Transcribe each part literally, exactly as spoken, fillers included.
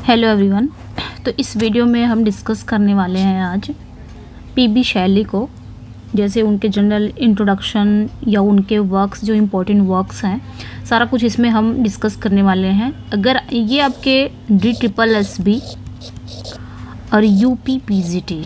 Hello everyone. तो इस video में हम डिस्कस करने वाले हैं आज पीबी शैली को, जैसे उनके जनरल इंट्रोडक्शन या उनके वर्क्स जो इम्पोर्टेंट वर्क्स हैं, सारा कुछ इसमें हम डिस्कस करने वाले हैं। अगर ये आपके डी ट्रिपल एस बी और यूपी पीजीटी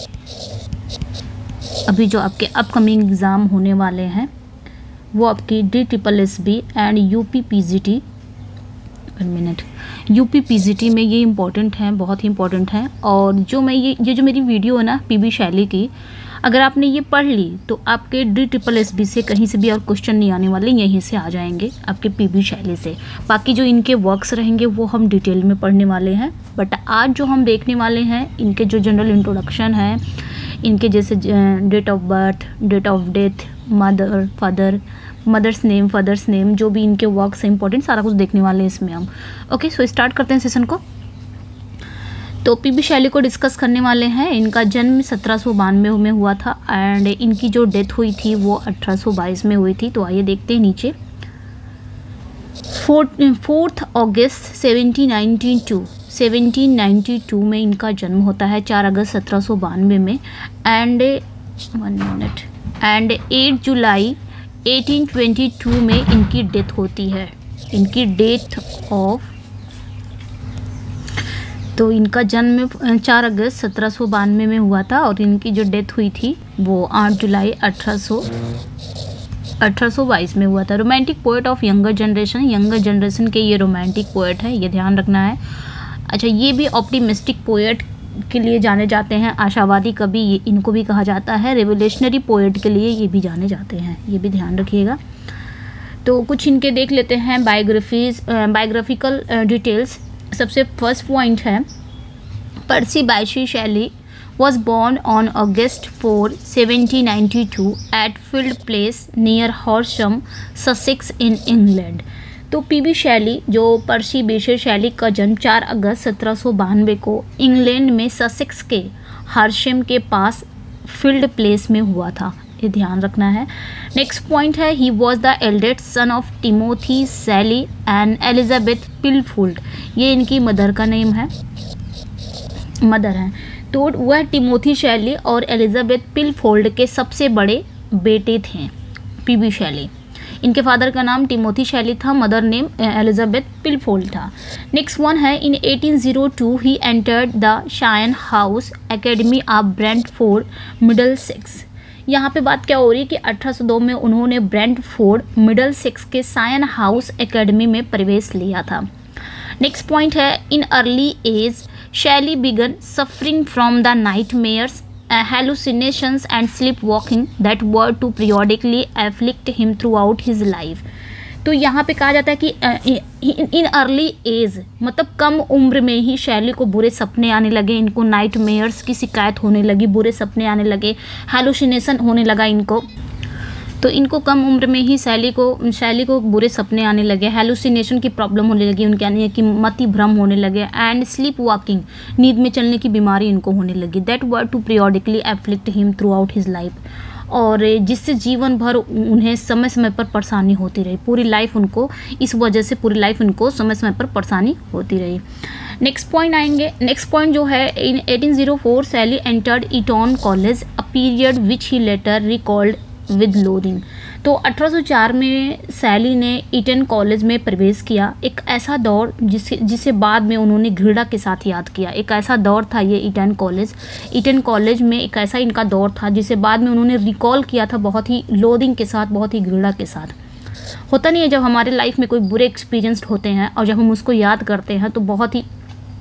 अभी जो आपके अपकमिंग एग्ज़ाम होने वाले हैं वो आपकी D triple S B and UP PGT minute UP PGT में ये इम्पॉर्टेंट हैं, बहुत ही इम्पॉर्टेंट हैं। और जो मैं ये ये जो मेरी वीडियो है ना पीबी शैली की, अगर आपने ये पढ़ ली तो आपके डी ट्रिपल एस बी से कहीं से भी और क्वेश्चन नहीं आने वाले, यहीं से आ जाएंगे आपके पीबी शैली से। बाकी जो इनके वर्क्स रहेंगे वो हम डिटेल में पढ़ने वाले हैं, बट आज जो हम देखने वाले हैं इनके जो जनरल इंट्रोडक्शन है, इनके जैसे date of birth, date of death, mother father mother's name, father's name, जो भी इनके वर्क्स हैं इंपॉर्टेंट, सारा कुछ देखने वाले हैं इसमें हम। ओके, सो स्टार्ट करते हैं सेशन को। तो पीबी शैली को डिस्कस करने वाले हैं। इनका जन्म सत्रह सौ बानवे में हुआ था एंड इनकी जो डेथ हुई थी वो अठारह सौ बाईस में हुई थी। तो आइए देखते हैं नीचे। Fourth August seventeen ninety two seventeen ninety two में इनका जन्म होता है, चार अगस्त सत्रह सौ बानवे में and one minute and eight July eighteen twenty two में इनकी डेथ होती है। इनकी डेथ ऑफ तो इनका जन्म चार अगस्त सत्रह सौ बानवे में हुआ था और इनकी जो डेथ हुई थी वो आठ जुलाई अठारह सौ अठारह सौ बाईस में हुआ था। Romantic poet of younger generation, younger generation के ये रोमांटिक पोएट है, ये ध्यान रखना है। अच्छा, ये भी ऑप्टिमिस्टिक पोएट के लिए जाने जाते हैं, आशावादी कवि ये इनको भी कहा जाता है। रेवोल्यूशनरी पोएट के लिए ये भी जाने जाते हैं, ये भी ध्यान रखिएगा। तो कुछ इनके देख लेते हैं बायोग्राफीज, बायोग्राफिकल डिटेल्स। सबसे फर्स्ट पॉइंट है, पर्सी बायशी शैली was born on August fourth, seventeen ninety-two at Field Place near Horsham, Sussex in England। तो पीबी शैली जो पर्सी बेशे शैली का जन्म चार अगस्त सत्रह सौ बानवे को इंग्लैंड में ससेक्स के हर्शम के पास फील्ड प्लेस में हुआ था, ये ध्यान रखना है। नेक्स्ट पॉइंट है, he was the eldest son of Timothy Shelley and Elizabeth Pilfold. ये इनकी मदर का नेम है, मदर है। तो वह टिमोथी शैली और एलिजाबेथ पिलफोल्ड के सबसे बड़े बेटे थे पीबी शैली। इनके फादर का नाम टिमोथी शैली था, मदर नेम एलिजाबेथ पिलफोल्ड था। नेक्स्ट वन है, in eighteen o two he entered the Syon House Academy of Brentford, Middlesex. यहाँ पे बात क्या हो रही है कि अठारह सौ दो में उन्होंने ब्रेंटफोर्ड, मिडलसेक्स के शायन हाउस एकेडमी में प्रवेश लिया था। नेक्स्ट पॉइंट है, in early age Shelley began suffering from the nightmares, Uh, hallucinations and sleepwalking that were to periodically afflict him throughout his life। तो यहाँ पे कहा जाता है कि इन अर्ली एज मतलब कम उम्र में ही शैली को बुरे सपने आने लगे, इनको नाइट मेयर्स की शिकायत होने लगी, बुरे सपने आने लगे, हैलुसिनेशन होने लगा इनको। तो इनको कम उम्र में ही शैली को शैली को बुरे सपने आने लगे, हैलुसिनेशन की प्रॉब्लम होने लगी उनके, यानी कि मति भ्रम होने लगे, एंड स्लीप वॉकिंग, नींद में चलने की बीमारी इनको होने लगी। That were to periodically afflict him throughout his life, और जिससे जीवन भर उन्हें समय समय पर परेशानी होती रही, पूरी लाइफ उनको इस वजह से पूरी लाइफ उनको समय समय पर परेशानी होती रही। नेक्स्ट पॉइंट आएंगे। नेक्स्ट पॉइंट जो है, in eighteen o four Shelley entered Eton college, a period which he later recalled with loathing. तो अठारह सौ चार में शैली ने ईटन कॉलेज में प्रवेश किया, एक ऐसा दौर जिसे जिसे बाद में उन्होंने घृणा के साथ याद किया। एक ऐसा दौर था ये ईटन कॉलेज, ईटन कॉलेज में एक ऐसा इनका दौर था जिसे बाद में उन्होंने रिकॉल किया था, बहुत ही लोदिंग के साथ, बहुत ही घृणा के साथ। होता नहीं है जब हमारे लाइफ में कोई बुरे एक्सपीरियंस होते हैं और जब हम उसको याद करते हैं तो बहुत ही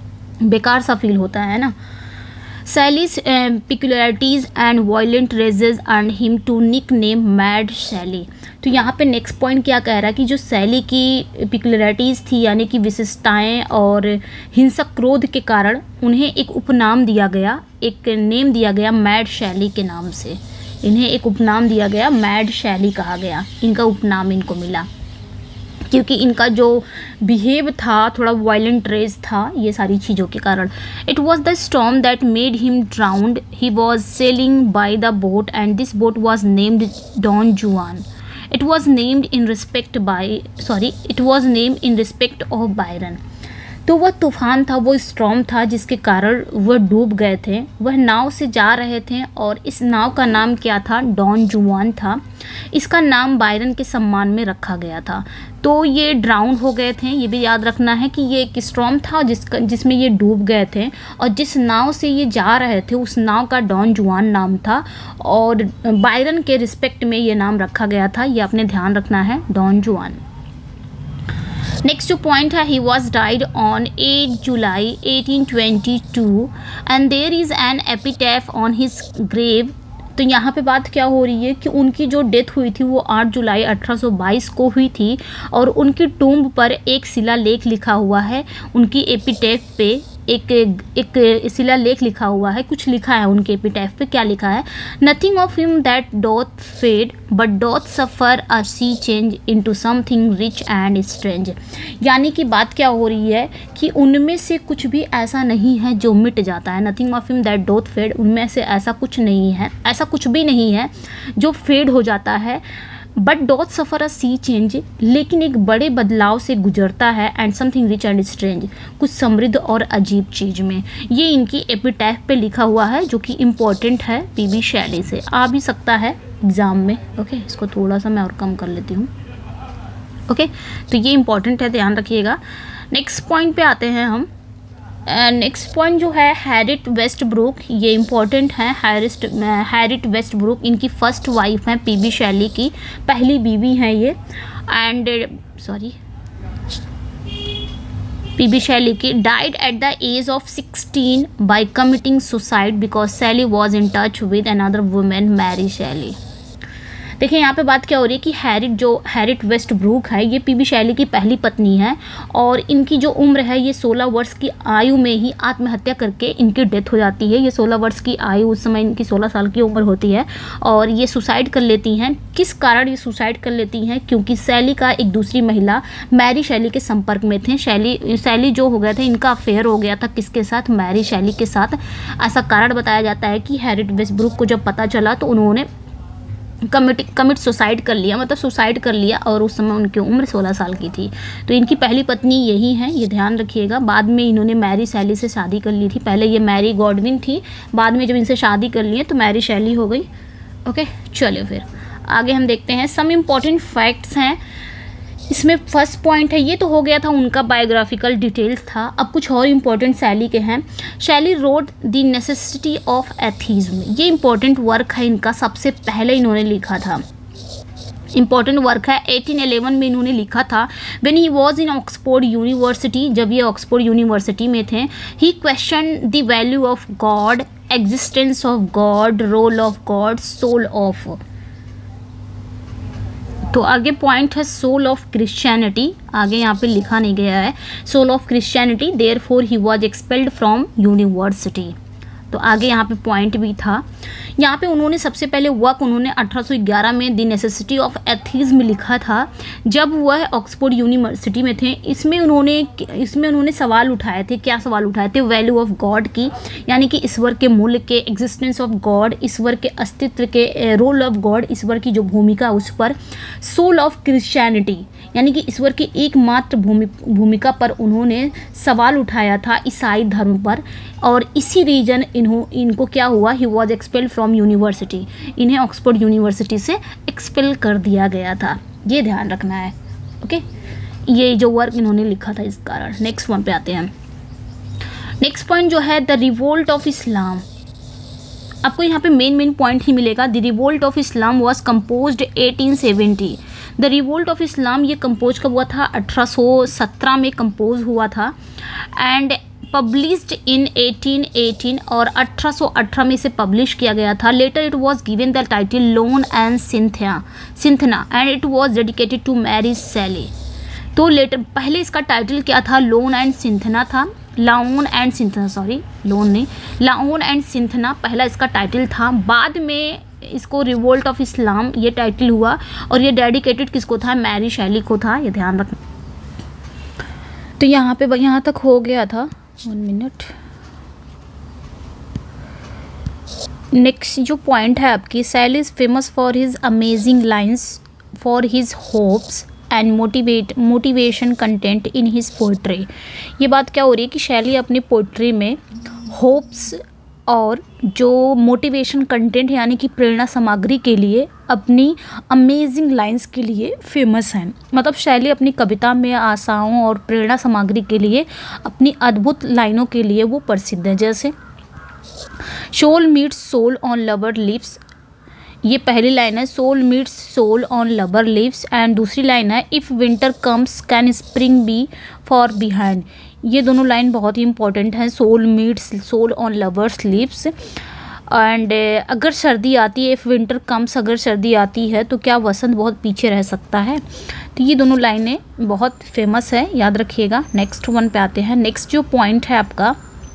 बेकार सा फील होता है ना। Sally's uh, peculiarities and violent raises earned him to nickname Mad Sally। तो यहाँ पे नेक्स्ट पॉइंट क्या कह रहा है कि जो सैली की पिकुलरिटीज़ थी, यानी कि विशिष्टताएँ और हिंसक क्रोध के कारण उन्हें एक उपनाम दिया गया, एक नेम दिया गया मैड शैली के नाम से। इन्हें एक उपनाम दिया गया, मैड शैली कहा गया, इनका उपनाम इनको मिला क्योंकि इनका जो बिहेव था थोड़ा वायलेंट रेज था, ये सारी चीज़ों के कारण। It was the storm that made him drowned, he was sailing by the boat and this boat was named Don Juan. It was named in respect by sorry it was named in respect of Byron. तो वह तूफान था, वो storm था जिसके कारण वह डूब गए थे। वह नाव से जा रहे थे और इस नाव का नाम क्या था? डॉन जुआन था। इसका नाम बायरन के सम्मान में रखा गया था। तो ये ड्राउन हो गए थे, ये भी याद रखना है कि ये एक स्टॉर्म था जिसका जिसमें ये डूब गए थे, और जिस नाव से ये जा रहे थे उस नाव का डॉन जुआन नाम था, और बायरन के रिस्पेक्ट में ये नाम रखा गया था। ये आपने ध्यान रखना है, डॉन जुआन। नेक्स्ट जो पॉइंट है, he was died on eight July eighteen twenty two and there is an epitaph on his grave. तो यहाँ पे बात क्या हो रही है कि उनकी जो डेथ हुई थी वो आठ जुलाई अठारह सौ बाईस को हुई थी, और उनकी टूम्ब पर एक शिलालेख लिखा हुआ है। उनकी एपिटैफ पे एक एक शिलालेख लिखा हुआ है, कुछ लिखा है उनके एपिटैफ पे। क्या लिखा है? Nothing of him that doth fade but doth suffer a sea change into something rich and strange. यानी कि बात क्या हो रही है कि उनमें से कुछ भी ऐसा नहीं है जो मिट जाता है। Nothing of him that doth fade, उनमें से ऐसा कुछ नहीं है, ऐसा कुछ भी नहीं है जो फेड हो जाता है। But doth suffer a sea change, लेकिन एक बड़े बदलाव से गुजरता है। And something rich and strange, कुछ समृद्ध और अजीब चीज़ में। ये इनकी एपिटैफ पे लिखा हुआ है, जो कि इम्पोर्टेंट है, पीबी शैली से आ भी सकता है एग्ज़ाम में। ओके, इसको थोड़ा सा मैं और कम कर लेती हूँ। ओके, तो ये इम्पोर्टेंट है, ध्यान रखिएगा। नेक्स्ट पॉइंट पे आते हैं हम। नेक्स्ट पॉइंट जो है, हैरिट वेस्टब्रुक, ये इम्पॉर्टेंट है। हैरिस्ट हैरिट वेस्टब्रुक इनकी फर्स्ट वाइफ हैं, पीबी शैली की पहली बीवी हैं ये। एंड सॉरी पीबी शैली की died at the age of sixteen by committing suicide because Shelley was in touch with another women, Mary Shelley. देखिए यहाँ पे बात क्या हो रही है कि हैरिट जो हैरिट वेस्टब्रुक है ये पीबी शैली की पहली पत्नी है, और इनकी जो उम्र है ये सोलह वर्ष की आयु में ही आत्महत्या करके इनकी डेथ हो जाती है। ये सोलह वर्ष की आयु, उस समय इनकी सोलह साल की उम्र होती है, और ये सुसाइड कर लेती हैं। किस कारण ये सुसाइड कर लेती हैं? क्योंकि शैली का एक दूसरी महिला मैरी शैली के संपर्क में थे। शैली शैली जो हो गए थे, इनका अफेयर हो गया था किसके साथ? मैरी शैली के साथ। ऐसा कारण बताया जाता है कि हैरिट वेस्टब्रुक को जब पता चला तो उन्होंने कमिट कमिट सुसाइड कर लिया, मतलब सुसाइड कर लिया, और उस समय उनकी उम्र सोलह साल की थी। तो इनकी पहली पत्नी यही है, ये ध्यान रखिएगा। बाद में इन्होंने मैरी शैली से शादी कर ली थी। पहले ये मैरी गॉडविन थी, बाद में जब इनसे शादी कर ली तो मैरी शैली हो गई। ओके, चलिए फिर आगे हम देखते हैं। सम इम्पॉर्टेंट फैक्ट्स हैं इसमें। फर्स्ट पॉइंट है, ये तो हो गया था उनका बायोग्राफिकल डिटेल्स था। अब कुछ और इम्पोर्टेंट शैली के हैं। Shelley wrote the necessity of atheism, ये इम्पोर्टेंट वर्क है इनका, सबसे पहले इन्होंने लिखा था। इम्पॉर्टेंट वर्क है, एटीन इलेवन में इन्होंने लिखा था। When he was in Oxford University, जब ये ऑक्सफोर्ड यूनिवर्सिटी में थे। He question the value of God, existence of God, role of God, soul of. तो आगे पॉइंट है सोल ऑफ क्रिश्चियनिटी, आगे यहाँ पे लिखा नहीं गया है। Soul of Christianity, therefore he was expelled from university. तो आगे यहाँ पे पॉइंट भी था। यहाँ पे उन्होंने सबसे पहले वर्क उन्होंने अठारह सौ ग्यारह में द नेसेसिटी ऑफ एथीज्म लिखा था, जब वह ऑक्सफोर्ड यूनिवर्सिटी में थे। इसमें उन्होंने इसमें उन्होंने सवाल उठाए थे। क्या सवाल उठाए थे? वैल्यू ऑफ गॉड की, यानी कि ईश्वर के मूल्य के, एग्जिस्टेंस ऑफ गॉड, ईश्वर के अस्तित्व के, रोल ऑफ गॉड, ईश्वर की जो भूमिका उस पर, सोल ऑफ क्रिश्चियनिटी, यानी कि ईश्वर की एकमात्र भूमिका पर उन्होंने सवाल उठाया था ईसाई धर्म पर। और इसी रीजन इन्हों इनको क्या हुआ, he was expelled from university, इन्हें ऑक्सफोर्ड यूनिवर्सिटी से एक्सपेल कर दिया गया था। ये ध्यान रखना है। ओके, ये जो वर्क इन्होंने लिखा था इस कारण। नेक्स्ट वन पे आते हैं। नेक्स्ट पॉइंट जो है, द रिवोल्ट ऑफ इस्लाम। आपको यहाँ पे मेन मेन पॉइंट ही मिलेगा। The revolt of Islam was composed eighteen seventy. The revolt of Islam ये कंपोज कब हुआ था? अठारह सौ सत्रह में कंपोज हुआ था। And published in eighteen eighteen, और अठारह सौ अठारह में इसे पब्लिश किया गया था। Later it was given the title Lone and Cynthia Cythna and it was dedicated to Mary Shelley. तो लेटर पहले इसका टाइटल क्या था? लोन एंड सिंथना था। Laon and Cythna, sorry Lone नहीं, लाओन एंड सिंथना पहला इसका टाइटल था। बाद में इसको रिवोल्ट ऑफ इस्लाम ये टाइटल हुआ, और ये डेडिकेटेड किसको था? मैरी शैली को था। ये ध्यान रखना। तो यहाँ पे यहाँ तक हो गया था। One minute. नेक्स्ट जो पॉइंट है आपकी, Shelley is famous for his amazing lines, for his hopes and motivate motivation content in his poetry. ये बात क्या हो रही है कि शैली अपनी पोइट्री में होप्स और जो मोटिवेशन कंटेंट यानी कि प्रेरणा सामग्री के लिए अपनी अमेजिंग लाइंस के लिए फेमस हैं। मतलब शैली अपनी कविता में आशाओं और प्रेरणा सामग्री के लिए अपनी अद्भुत लाइनों के लिए वो प्रसिद्ध है। जैसे soul meets soul on lover lips, ये पहली लाइन है, soul meets soul on lover lips. And दूसरी लाइन है, if winter comes can spring be far behind. ये दोनों लाइन बहुत ही इंपॉर्टेंट हैं, soul meets soul on lovers lips. And अगर सर्दी आती है, इफ़ विंटर कम्स, अगर सर्दी आती है तो क्या वसंत बहुत पीछे रह सकता है। तो ये दोनों लाइनें बहुत फेमस है, याद रखिएगा। नेक्स्ट वन पे आते हैं। नेक्स्ट जो पॉइंट है आपका,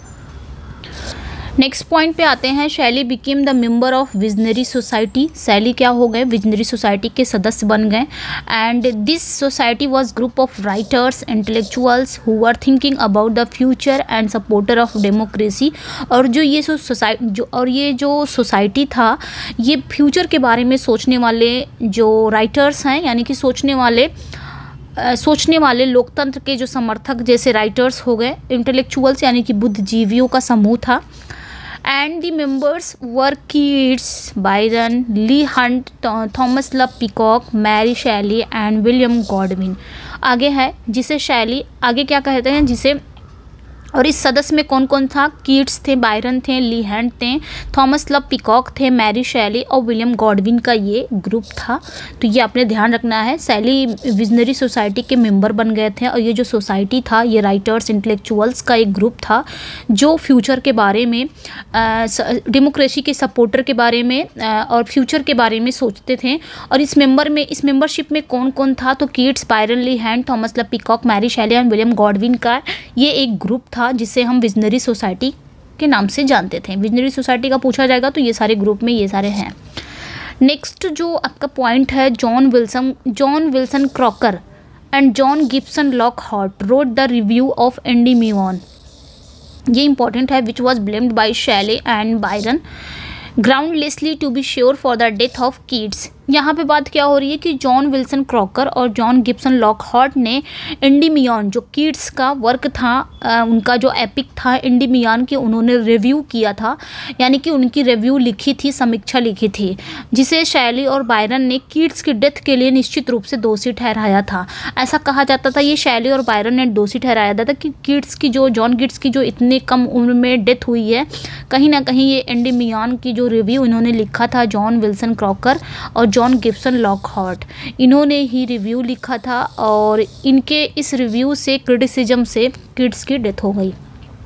नेक्स्ट पॉइंट पे आते हैं, Shelley became the member of visionary society. Shelley क्या हो गए, विजनरी सोसाइटी के सदस्य बन गए। And this society was group of writers intellectuals who were thinking about the future and supporter of democracy. और जो ये सोसाइटी जो और ये जो सोसाइटी था, ये फ्यूचर के बारे में सोचने वाले जो राइटर्स हैं, यानी कि सोचने वाले Uh, सोचने वाले लोकतंत्र के जो समर्थक जैसे राइटर्स हो गए, इंटेलेक्चुअल्स यानी कि बुद्धिजीवियों का समूह था। And the members were Keats, Byron, Leigh Hunt, Thomas Love Peacock, Mary Shelley and William Godwin. आगे है जिसे शैली आगे क्या कहते हैं जिसे, और इस सदस्य में कौन कौन था, कीट्स थे, बायरन थे, ली हंट थे, थॉमस लव पिकॉक थे, मैरी शैली और विलियम गॉडविन का ये ग्रुप था। तो ये आपने ध्यान रखना है। शैली विजनरी सोसाइटी के मेंबर बन गए थे और ये जो सोसाइटी था ये राइटर्स इंटेलेक्चुअल्स का एक ग्रुप था जो फ्यूचर के बारे में, डेमोक्रेसी के सपोर्टर के बारे में आ, और फ्यूचर के बारे में सोचते थे। और इस मेंबर में इस मेंबरशिप में कौन कौन था, तो Keats, Byron, Leigh Hunt, Thomas Love Peacock, Mary Shelley और विलियम गॉडविन का ये एक ग्रुप था जिसे हम विजनरी सोसाइटी के नाम से जानते थे। विजनरी सोसाइटी का पूछा जाएगा तो ये सारे ग्रुप में ये सारे हैं। नेक्स्ट जो आपका पॉइंट है, John Wilson John Wilson Croker and John Gibson Lockhart wrote the review of Endymion. ये इंपॉर्टेंट है, which was blamed by Shelley and Byron groundlessly to be sure for the death of Keats. यहाँ पे बात क्या हो रही है कि जॉन विल्सन क्रॉकर और जॉन गिब्सन लॉकहार्ट ने एंडीमियन जो कीट्स का वर्क था, आ, उनका जो एपिक था एंडीमियन की, उन्होंने रिव्यू किया था, यानी कि उनकी रिव्यू लिखी थी, समीक्षा लिखी थी, जिसे शैली और बायरन ने कीट्स की डेथ के लिए निश्चित रूप से दोषी ठहराया था। ऐसा कहा जाता था, ये शैली और बायरन ने दोषी ठहराया था कि कीट्स की जो जॉन कीट्स की जो इतनी कम उम्र में डेथ हुई है, कहीं ना कहीं ये एंडीमियन की जो रिव्यू इन्होंने लिखा था, जॉन विल्सन क्रॉकर और जॉन गिब्सन लॉकहार्ट, इन्होंने ही रिव्यू लिखा था और इनके इस रिव्यू से, क्रिटिसिज्म से कीट्स की डेथ हो गई।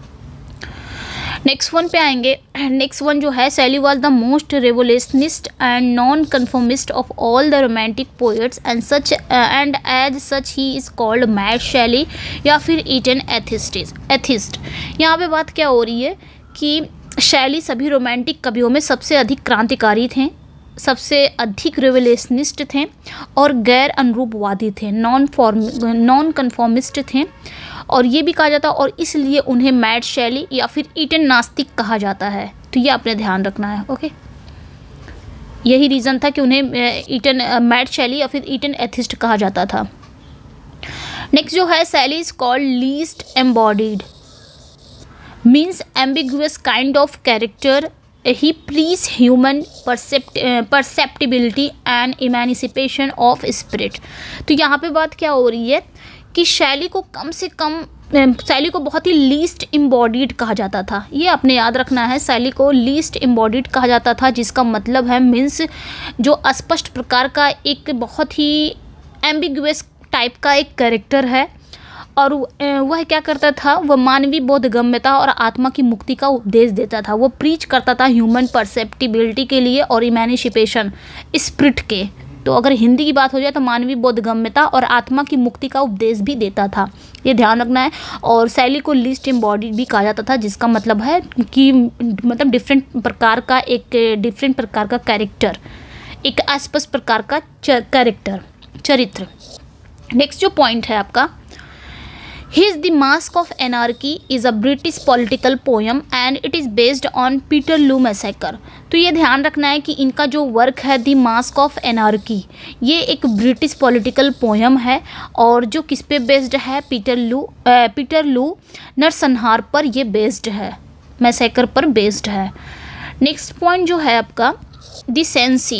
नेक्स्ट वन पे आएंगे। नेक्स्ट वन जो है, Shelley was the most revolutionist and non conformist of all the romantic poets and such and as such he is called mad Shelley या फिर ईटन एथिस्ट एथिस्ट। यहाँ पे बात क्या हो रही है कि शैली सभी रोमांटिक कवियों में सबसे अधिक क्रांतिकारी थे, सबसे अधिक रेवोल्यूशनिस्ट थे और गैर अनुरूपवादी थे, नॉन फॉर्म नॉन कन्फॉर्मिस्ट थे। और ये भी कहा जाता है और इसलिए उन्हें मैड शैली या फिर ईटन नास्तिक कहा जाता है। तो ये आपने ध्यान रखना है। ओके, यही रीज़न था कि उन्हें ईटन मैड शैली या फिर ईटन एथिस्ट कहा जाता था। नेक्स्ट जो है, Shelley is called least embodied, means ambiguous kind of character. He please human percept perceptibility and emancipation of spirit. तो यहाँ पे बात क्या हो रही है कि शैली को कम से कम शैली को बहुत ही लीस्ट एम्बॉडीड कहा जाता था। ये आपने याद रखना है, शैली को लीस्ट एम्बॉडीड कहा जाता था, जिसका मतलब है मीन्स जो अस्पष्ट प्रकार का एक बहुत ही एम्बिगुअस टाइप का एक कैरेक्टर है। और वह क्या करता था, वह मानवीय बोधगम्यता और आत्मा की मुक्ति का उपदेश देता था। वो प्रीच करता था ह्यूमन परसेप्टिबिलिटी के लिए और इमेनिसिपेशन स्पिरिट के। तो अगर हिंदी की बात हो जाए तो मानवीय बोधगम्यता और आत्मा की मुक्ति का उपदेश भी देता था, ये ध्यान रखना है। और शैली को लीस्ट एम्बॉडीड भी कहा जाता था, जिसका मतलब है कि मतलब डिफरेंट प्रकार का एक डिफरेंट प्रकार का कैरेक्टर, एक अस्पष्ट प्रकार का कैरेक्टर चरित्र। नेक्स्ट जो पॉइंट है आपका, His The Mask of Anarchy is a British political poem and it is based on Peterloo Massacre। तो ये ध्यान रखना है कि इनका जो वर्क है द मास्क ऑफ एनार्की, ये एक ब्रिटिश पॉलिटिकल पोयम है और जो किस पे बेस्ड है, पीटरलू पीटरलू नरसंहार पर ये बेस्ड है, मैसेकर पर बेस्ड है। नेक्स्ट पॉइंट जो है आपका द सेंसी,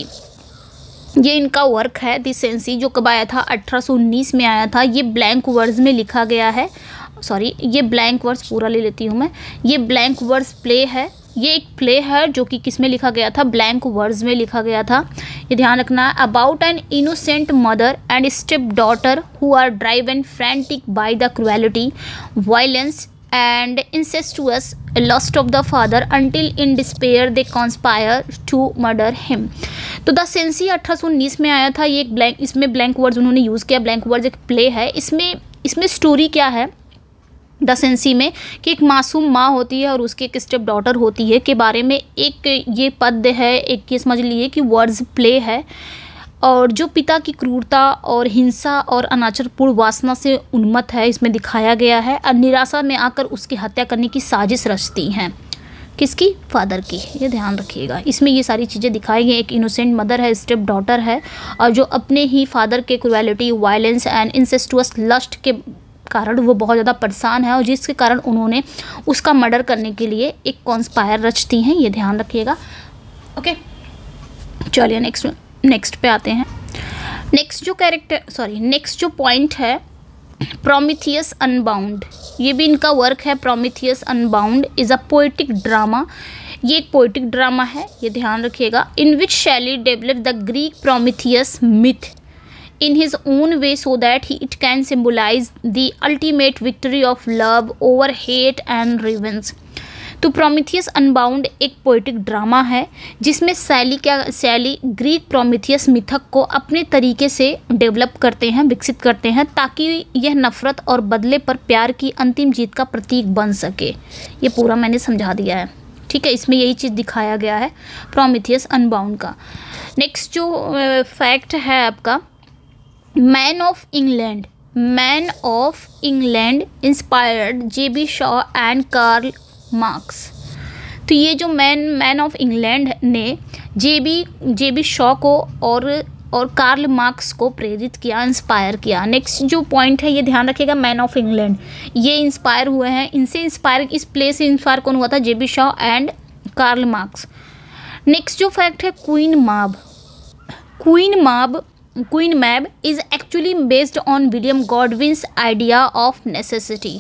ये इनका वर्क है द सेंसी, जो कब आया था, अठारह सौ उन्नीस में आया था। ये ब्लैंक वर्ड्स में लिखा गया है, सॉरी ये ब्लैंक वर्ड्स पूरा ले लेती हूँ मैं, ये ब्लैंक वर्ड्स प्ले है, ये एक प्ले है जो कि किस में लिखा गया था, ब्लैंक वर्ड्स में लिखा गया था। ये ध्यान रखना है। About an innocent mother and step daughter who are driven frantic by the cruelty, violence and incestuous lust of the father until in despair they conspire to murder him। तो the Cenci अठारह सौ उन्नीस में आया था। ये एक blank, इसमें ब्लैंक वर्ड्स उन्होंने यूज़ किया। ब्लैंक वर्ड्स एक प्ले है। इसमें इसमें स्टोरी क्या है द सेंसी में कि एक मासूम माँ होती है और उसकी एक स्टेप डॉटर होती है के बारे में एक ये पद्य है, एक ये समझ लीजिए कि वर्ड्स प्ले है, और जो पिता की क्रूरता और हिंसा और अनाचारपूर्ण वासना से उन्मत्त है इसमें दिखाया गया है, और निराशा में आकर उसकी हत्या करने की साजिश रचती हैं। किसकी? फादर की। ये ध्यान रखिएगा, इसमें ये सारी चीज़ें दिखाई गई। एक इनोसेंट मदर है, स्टेप डॉटर है, और जो अपने ही फादर के cruelty, violence and incestuous lust के कारण वो बहुत ज़्यादा परेशान है और जिसके कारण उन्होंने उसका मर्डर करने के लिए एक कॉन्स्पायर रचती हैं। ये ध्यान रखिएगा। ओके, चलिए नेक्स्ट नेक्स्ट पे आते हैं। नेक्स्ट जो कैरेक्टर सॉरी नेक्स्ट जो पॉइंट है प्रोमीथियस अनबाउंड, ये भी इनका वर्क है। Prometheus Unbound is a poetic drama, ये एक पोएटिक ड्रामा है, ये ध्यान रखिएगा। In which Shelley develop the Greek Prometheus myth in his own way so that he, it can symbolize the ultimate victory of love over hate and revenge। तो Prometheus Unbound एक poetic drama है जिसमें शैली क्या शैली Greek Prometheus मिथक को अपने तरीके से डेवलप करते हैं, विकसित करते हैं, ताकि यह नफरत और बदले पर प्यार की अंतिम जीत का प्रतीक बन सके। ये पूरा मैंने समझा दिया है, ठीक है। इसमें यही चीज़ दिखाया गया है प्रोमीथियस अनबाउंड का। नेक्स्ट जो फैक्ट है आपका, man of England man of England inspired J B Shaw and Karl Marx. तो ये जो मैन मैन ऑफ इंग्लैंड ने J B J B Shaw को और और कार्ल मार्क्स को प्रेरित किया, इंस्पायर किया। नेक्स्ट जो पॉइंट है ये ध्यान रखिएगा, मैन ऑफ इंग्लैंड ये इंस्पायर हुए हैं, इनसे इंस्पायर इस प्ले से इंस्पायर कौन हुआ था? J B Shaw and Karl Marx. Next जो फैक्ट है Queen Mab Queen Mab Queen Mab is actually based on William Godwin's idea of necessity.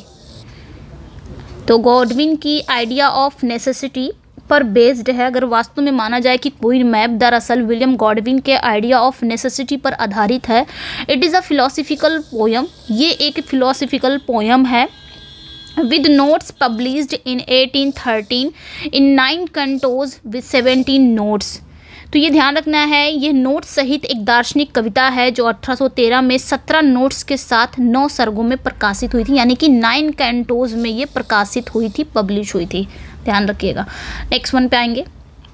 तो गॉडविन की आइडिया ऑफ नेसेसिटी पर बेस्ड है। अगर वास्तव में माना जाए कि क्वीन मैब दरअसल विलियम गॉडविन के आइडिया ऑफ नेसेसिटी पर आधारित है। It is a philosophical poem, ये एक फिलोसफिकल पोयम है with notes published in eighteen thirteen in nine cantos with seventeen notes। तो ये ध्यान रखना है, ये नोट्स सहित एक दार्शनिक कविता है जो अठारह सौ तेरह में सत्रह नोट्स के साथ नौ सर्गों में प्रकाशित हुई थी, यानी कि नाइन कैंटोज में ये प्रकाशित हुई थी, पब्लिश हुई थी। ध्यान रखिएगा। नेक्स्ट वन पे आएंगे,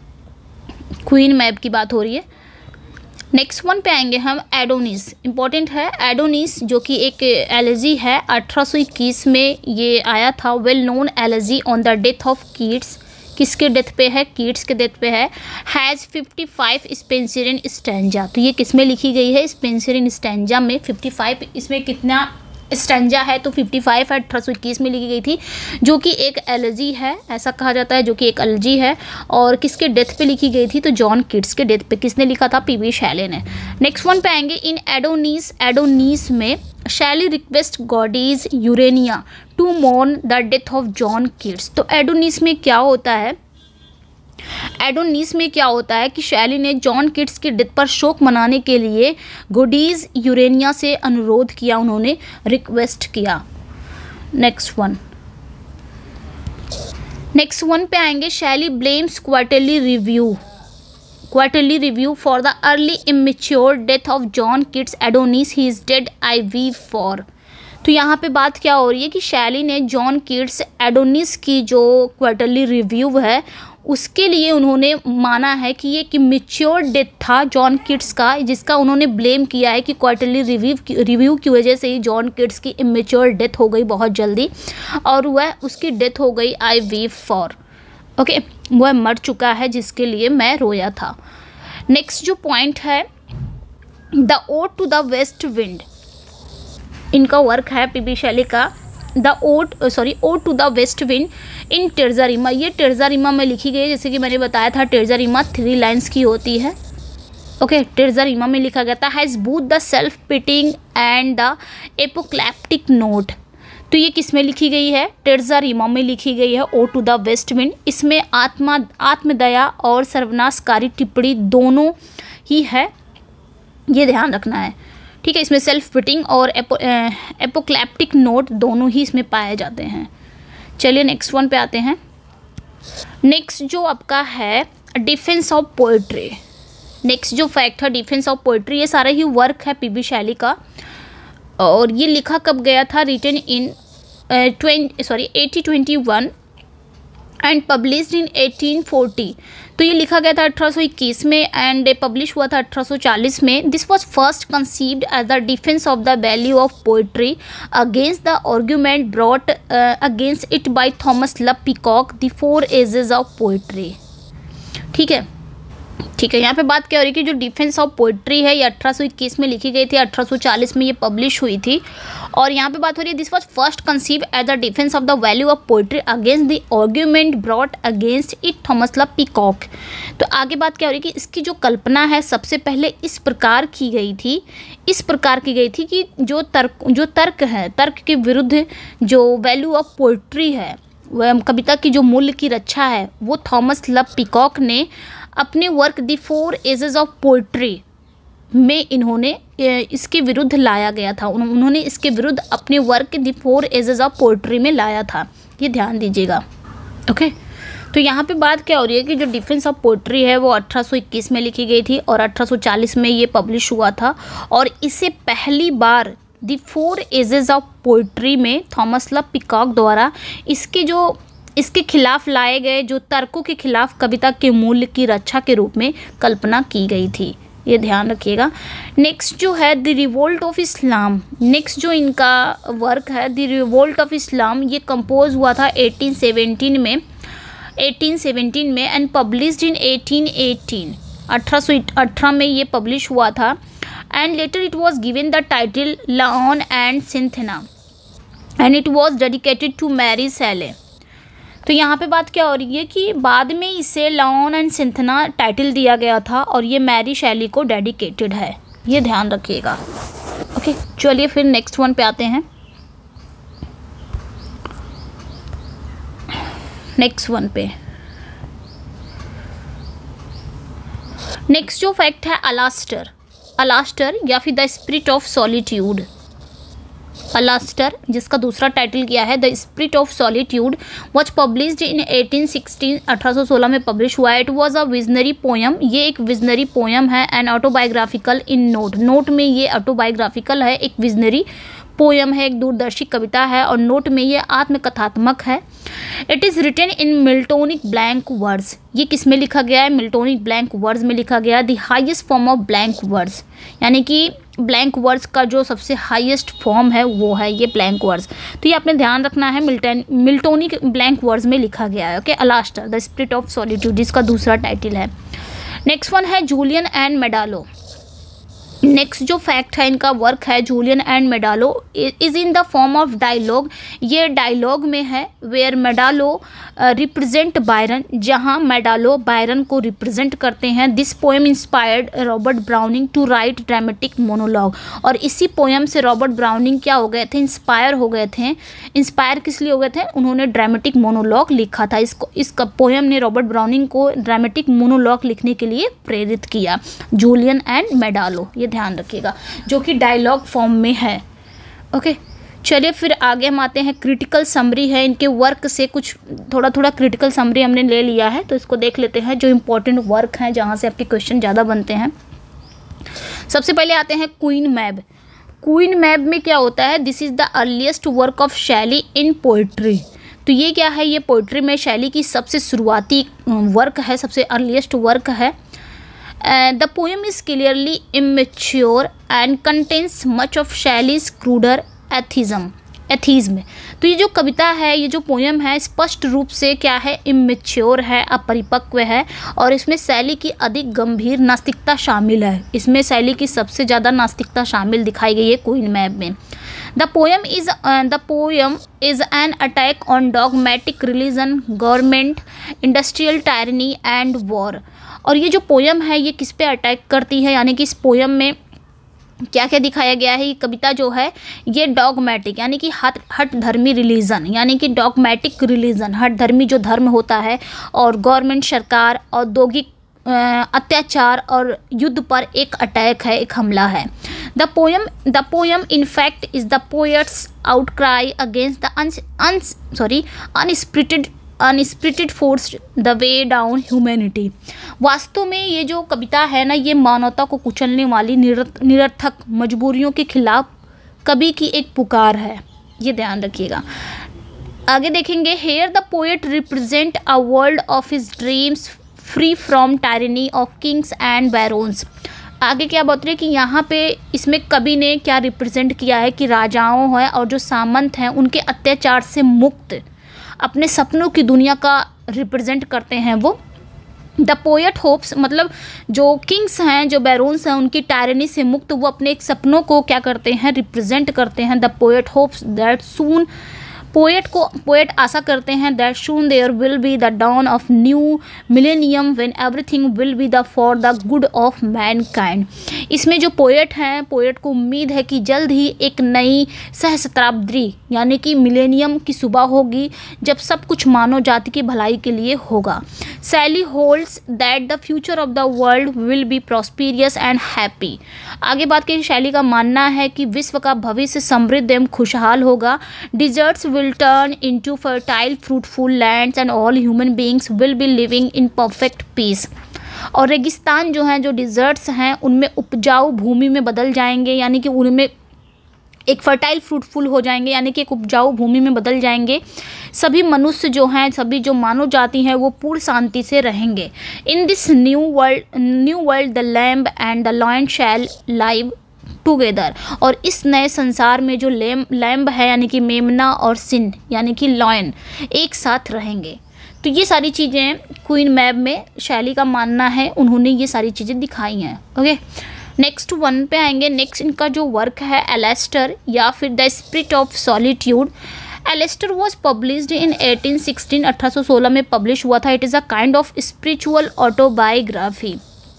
क्वीन मैब की बात हो रही है। नेक्स्ट वन पे आएंगे हम एडोनिस। इंपॉर्टेंट है एडोनिस, जो कि एक एलेजी है, अठारह सौ इक्कीस में ये आया था। Well known elegy on the death of Keats, किसके डेथ पे है? कीट्स के डेथ पे है। Has fifty five Spenserian stanza. तो ये किस में लिखी गई है? स्पेंसरियन स्टैंजा में। फिफ्टी फाइव इसमें कितना स्टैंजा है? तो फिफ्टी फाइव है, अठारह सौ इक्कीस में लिखी गई थी, जो कि एक एलर्जी है, ऐसा कहा जाता है, जो कि एक एलर्जी है। और किसके डेथ पे लिखी गई थी? तो जॉन कीट्स के डेथ पे। किसने लिखा था? पी वी शैले ने। नेक्स्ट वन पे आएंगे, इन एडोनीस एडोनीस में Shelley request goddess Urania to mourn the death of John Keats. तो एडोनीस में क्या होता है? एडोनीस में क्या होता है कि शैली ने जॉन कीट्स की डेथ पर शोक मनाने के लिए गॉडीज यूरेनिया से अनुरोध किया, उन्होंने रिक्वेस्ट किया। नेक्स्ट वन नेक्स्ट वन पे आएंगे, Shelley blames quarterly review quarterly review for the early immature death of John Keats Adonais he is dead I weep for. तो यहाँ पे बात क्या हो रही है कि शैली ने जॉन कीट्स एडोनिस की जो क्वार्टरली रिव्यू है उसके लिए उन्होंने माना है कि ये एक मैच्योर डेथ था जॉन किट्स का, जिसका उन्होंने ब्लेम किया है कि क्वार्टरली रिव्यू रिव्यू की वजह से ही जॉन किट्स की इमेच्योर डेथ हो गई बहुत जल्दी, और वह उसकी डेथ हो गई आई वीव फॉर, ओके, वह मर चुका है जिसके लिए मैं रोया था। नेक्स्ट जो पॉइंट है, the ode to the west wind, इनका वर्क है पीबी शैली का, the ode sorry ode to the west wind in terza rima. ये टेर्जा रिमा में लिखी गई है, जैसे कि मैंने बताया था टेर्जा रिमा थ्री लाइन्स की होती है, ओके। टेर्जा रिमा में लिखा गया था, has both the self pitying and the apocalyptic note. तो ये किस में लिखी गई है? टेर्जा रिमा में लिखी गई है, ode to the west wind. इसमें आत्मा आत्मदया और सर्वनाशकारी टिप्पणी दोनों ही है, ये ध्यान रखना है, ठीक है। इसमें सेल्फ पिटिंग और एपो एपोक्लैप्टिक नोट दोनों ही इसमें पाए जाते हैं। चलिए नेक्स्ट वन पे आते हैं। नेक्स्ट जो आपका है डिफेंस ऑफ पोएट्री। नेक्स्ट जो फैक्ट है डिफेंस ऑफ पोएट्री, ये सारा ही वर्क है पीबी शैली का, और ये लिखा कब गया था? Written in twenty sorry eighteen twenty one and published in eighteen forty. तो ये लिखा गया था अठारह सौ इक्कीस में एंड पब्लिश हुआ था अठारह सौ चालीस में। This was first conceived as the defence of the value of poetry against the argument brought against it by Thomas Love Peacock, the four ages of poetry, ठीक है, ठीक है। यहाँ पे बात क्या हो रही है कि जो डिफेंस ऑफ पोएट्री है ये अठारह सौ इक्कीस में लिखी गई थी, अठारह सौ चालीस में ये पब्लिश हुई थी, और यहाँ पे बात हो रही है this was first conceive as the defence of the value of poetry against the argument brought against it Thomas Love Peacock. तो आगे बात क्या हो रही है कि इसकी जो कल्पना है सबसे पहले इस प्रकार की गई थी, इस प्रकार की गई थी कि जो तर्क जो तर्क है, तर्क के विरुद्ध जो वैल्यू ऑफ पोएट्री है, वह कविता की जो मूल्य की रक्षा है, वो थॉमस लब पीकॉक ने अपने work the four ages of poetry में इन्होंने इसके विरुद्ध लाया गया था। उन्होंने इसके विरुद्ध अपने work the four ages of poetry में लाया था, ये ध्यान दीजिएगा, ओके। तो यहाँ पे बात क्या हो रही है कि जो डिफेंस ऑफ पोएट्री है वो अठारह सौ इक्कीस में लिखी गई थी और अठारह सौ चालीस में ये पब्लिश हुआ था, और इसे पहली बार the four ages of poetry में थॉमस लब पीकॉक द्वारा इसके जो इसके खिलाफ लाए गए जो तर्कों के खिलाफ कविता के मूल्य की रक्षा के रूप में कल्पना की गई थी, ये ध्यान रखिएगा। नेक्स्ट जो है the revolt of Islam. Next जो इनका वर्क है द रिवोल्ट ऑफ इस्लाम, ये कंपोज हुआ था एटीन सेवेंटीन में एटीन सेवेंटीन में and published in eighteen eighteen, अठारह सौ अठारह में ये पब्लिश हुआ था, and later it was given the title Laon and Cythna and it was dedicated to Mary Shelley. तो यहाँ पे बात क्या हो रही है कि बाद में इसे लाओन एंड सिंथेना टाइटल दिया गया था और ये मैरी शैली को डेडिकेटेड है, ये ध्यान रखिएगा, ओके। चलिए फिर नेक्स्ट वन पे आते हैं। नेक्स्ट वन पे नेक्स्ट जो फैक्ट है अलास्टर। अलास्टर या फिर the spirit of solitude. Alastor, जिसका दूसरा टाइटल किया है the spirit of solitude, was published in eighteen sixteen, अठारह सौ सोलह में पब्लिश हुआ है। It was a visionary poem, ये एक विजनरी पोयम है, and autobiographical in note. Note में ये ऑटोबायोग्राफिकल है, एक विजनरी पोयम है, एक दूरदर्शी कविता है, और नोट में ये आत्मकथात्मक है। It is written in Miltonic blank words, ये किस में लिखा गया है? मिल्टोनिक ब्लैंक वर्ड्स में लिखा गया है। The highest form of blank words, यानी कि ब्लैंक वर्ड्स का जो सबसे हाईएस्ट फॉर्म है वो है ये ब्लैंक वर्ड्स। तो ये आपने ध्यान रखना है, मिल्टन मिल्टोनिक ब्लैंक वर्ड्स में लिखा गया है, okay. Alastor the spirit of solitude, जिसका दूसरा टाइटल है। नेक्स्ट वन है जूलियन एंड मेडालो। नेक्स्ट जो फैक्ट है इनका वर्क है Julian and Maddalo is in the form of dialogue, ये डायलॉग में है, वेयर मेडालो रिप्रेजेंट बायरन, जहाँ मेडालो बायरन को रिप्रेजेंट करते हैं। This poem inspired Robert Browning to write dramatic monologue, और इसी पोएम से रॉबर्ट ब्राउनिंग क्या हो गए थे? इंस्पायर हो गए थे। इंस्पायर किस लिए हो गए थे? उन्होंने ड्रामेटिक मोनोलॉग लिखा था, इसको इस पोएम ने रॉबर्ट ब्राउनिंग को ड्रामेटिक मोनोलॉग लिखने के लिए प्रेरित किया, जूलियन एंड मेडालो, ये ध्यान रखिएगा, जो कि डायलॉग फॉर्म में है, ओके। चलिए फिर आगे हम आते हैं, क्रिटिकल समरी है इनके वर्क से, कुछ थोड़ा थोड़ा क्रिटिकल समरी हमने ले लिया है, तो इसको देख लेते हैं जो इंपॉर्टेंट वर्क हैं जहाँ से आपके क्वेश्चन ज़्यादा बनते हैं। सबसे पहले आते हैं क्वीन मैब। क्वीन मैब में क्या होता है? This is the earliest work of Shelley in poetry. तो ये क्या है, ये पोइट्री में शैली की सबसे शुरुआती वर्क है, सबसे अर्लीस्ट वर्क है। The poem is clearly immature and contains much of Shelley's cruder atheism atheism. तो ये जो कविता है, ये जो पोएम है, स्पष्ट रूप से क्या है, इमेच्योर है, अपरिपक्व है, और इसमें शैली की अधिक गंभीर नास्तिकता शामिल है। इसमें शैली की सबसे ज़्यादा नास्तिकता शामिल दिखाई गई है क्वीन मैब में। The poem is the poem is an attack on dogmatic religion, government, industrial tyranny and war. और ये जो पोएम है ये किस पे अटैक करती है, यानी कि इस पोएम में क्या क्या दिखाया गया है। ये कविता जो है ये डॉगमेटिक यानी कि हट हट धर्मी रिलीजन, यानी कि डॉगमेटिक रिलीजन, हट धर्मी जो धर्म होता है, और गवर्नमेंट सरकार, औद्योगिक अत्याचार और युद्ध पर एक अटैक है, एक हमला है। The poem the poem in fact is the poet's outcry against the sorry unspirited unspirited force the way down humanity. वास्तव में ये जो कविता है ना, ये मानवता को कुचलने वाली निरर्थक मजबूरियों के खिलाफ कवि की एक पुकार है, ये ध्यान रखिएगा। आगे देखेंगे, here the poet represent a world of his dreams free from tyranny of kings and barons. आगे क्या बोल रहे हैं कि यहाँ पे इसमें कवि ने क्या रिप्रेजेंट किया है कि राजाओं है और जो सामंत हैं उनके अत्याचार से मुक्त अपने सपनों की दुनिया का रिप्रेजेंट करते हैं वो। द पोएट होप्स, मतलब जो किंग्स हैं, जो बैरोन्स हैं, उनकी टायरनी से मुक्त वो अपने एक सपनों को क्या करते हैं, रिप्रेजेंट करते हैं। The poet hopes that soon, poet को पोएट आशा करते हैं that soon there will be the dawn of new millennium when everything will be the for the good of mankind. इसमें जो पोएट हैं, पोएट को उम्मीद है कि जल्द ही एक नई सहस्त्राब्दी यानी कि मिलेनियम की सुबह होगी जब सब कुछ मानव जाति की भलाई के लिए होगा। Shelley holds that the future of the world will be prosperous and happy. आगे बात करें, शैली का मानना है कि विश्व का भविष्य समृद्ध एवं खुशहाल होगा। Deserts will turn into fertile fruitful lands and all human beings will be living in perfect peace। और रेगिस्तान जो हैं, जो डिजर्ट्स हैं, उनमें उपजाऊ भूमि में बदल जाएंगे, यानी कि उनमें एक फर्टाइल फ्रूटफुल हो जाएंगे, यानी कि एक उपजाऊ भूमि में बदल जाएंगे। सभी मनुष्य जो हैं, सभी जो मानव जाति हैं वो पूर्ण शांति से रहेंगे। In this new world new world the lamb and the lion shall live together. और इस नए संसार में जो लैम लैम्ब है यानी कि मेमना और सिन यानी कि लॉयन एक साथ रहेंगे। तो ये सारी चीज़ें क्वीन मैब में शैली का मानना है, उन्होंने ये सारी चीज़ें दिखाई हैं। ओके, नेक्स्ट वन पे आएंगे। नेक्स्ट इनका जो वर्क है एलेस्टर या फिर the spirit of solitude. Alastor was published in eighteen sixteen, अठारह सौ सोलह में पब्लिश हुआ था। It is a kind of spiritual autobiography.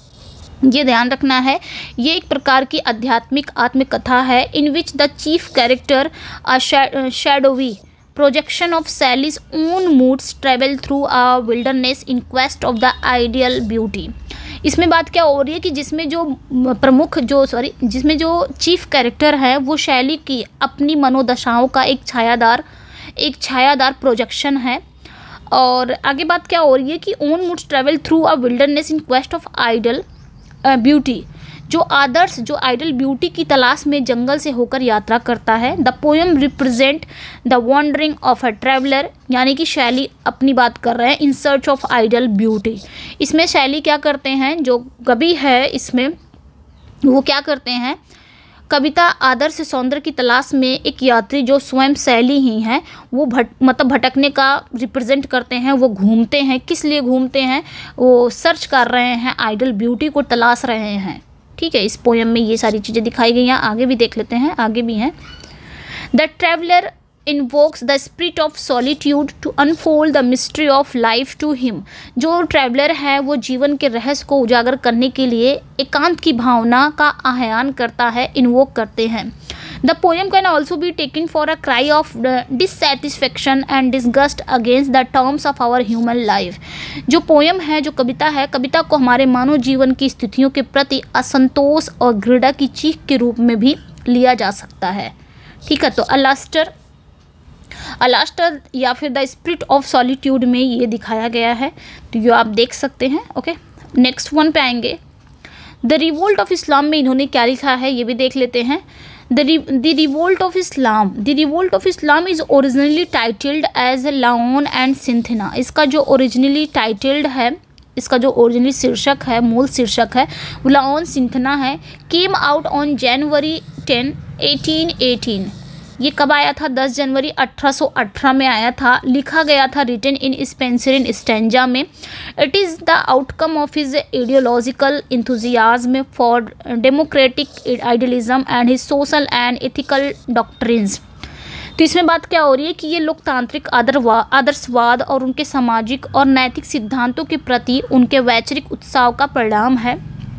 ये ध्यान रखना है, ये एक प्रकार की आध्यात्मिक आत्मकथा है। In which the chief character a shadowy projection of Shelley's own moods travel through a wilderness in quest of the ideal beauty. इसमें बात क्या हो रही है कि जिसमें जो प्रमुख जो सॉरी जिसमें जो चीफ कैरेक्टर है वो शैली की अपनी मनोदशाओं का एक छायादार एक छायादार प्रोजेक्शन है। और आगे बात क्या हो रही है कि own moods travel through a wilderness in quest of ideal beauty, जो आदर्श जो आइडल ब्यूटी की तलाश में जंगल से होकर यात्रा करता है। The poem represent the wandering of a traveller, यानी कि शैली अपनी बात कर रहे हैं in search of ideal beauty. इसमें शैली क्या करते हैं, जो कवि है इसमें वो क्या करते हैं, कविता आदर्श सौंदर्य की तलाश में एक यात्री जो स्वयं शैली ही हैं वो भट मतलब भटकने का रिप्रेजेंट करते हैं। वो घूमते हैं, किस लिए घूमते हैं, वो सर्च कर रहे हैं, आइडल ब्यूटी को तलाश रहे हैं। ठीक है, इस पोएम में ये सारी चीज़ें दिखाई गई हैं। आगे भी देख लेते हैं, आगे भी हैं। The traveller invokes the spirit of solitude to unfold the mystery of life to him। जो ट्रैवलर है वो जीवन के रहस्य को उजागर करने के लिए एकांत की भावना का आह्वान करता है, इन्वोक करते हैं। The poem can also be taken for a cry of dissatisfaction and disgust against the terms of our human life। जो पोएम है, जो कविता है, कविता को हमारे मानव जीवन की स्थितियों के प्रति असंतोष और घृणा की चीख के रूप में भी लिया जा सकता है। ठीक है, तो अलास्टर अलास्टर या फिर द स्पिरिट ऑफ सॉलिट्यूड में ये दिखाया गया है, तो ये आप देख सकते हैं। ओके, नेक्स्ट वन पे आएंगे। द रिवोल्ट ऑफ इस्लाम में इन्होंने क्या लिखा है ये भी देख लेते हैं। The, Re- the Revolt of Islam. The Revolt of Islam is originally titled as Laon and Sinthina. इसका जो originally titled है, इसका जो ओरिजिनली शीर्षक है, मूल शीर्षक है, वो लाओन सिंथना है. Came out on January ten eighteen eighteen. ये कब आया था? दस जनवरी अठारह सौ अठारह में आया था. लिखा गया था रिटन इन स्पेंसर स्टेंजा में. It is the outcome of his ideological enthusiasm for democratic idealism and his social and ethical doctrines. तो इसमें बात क्या हो रही है कि ये लोकतांत्रिक आदर्शवाद और उनके सामाजिक और नैतिक सिद्धांतों के प्रति उनके वैचारिक उत्साह का परिणाम है.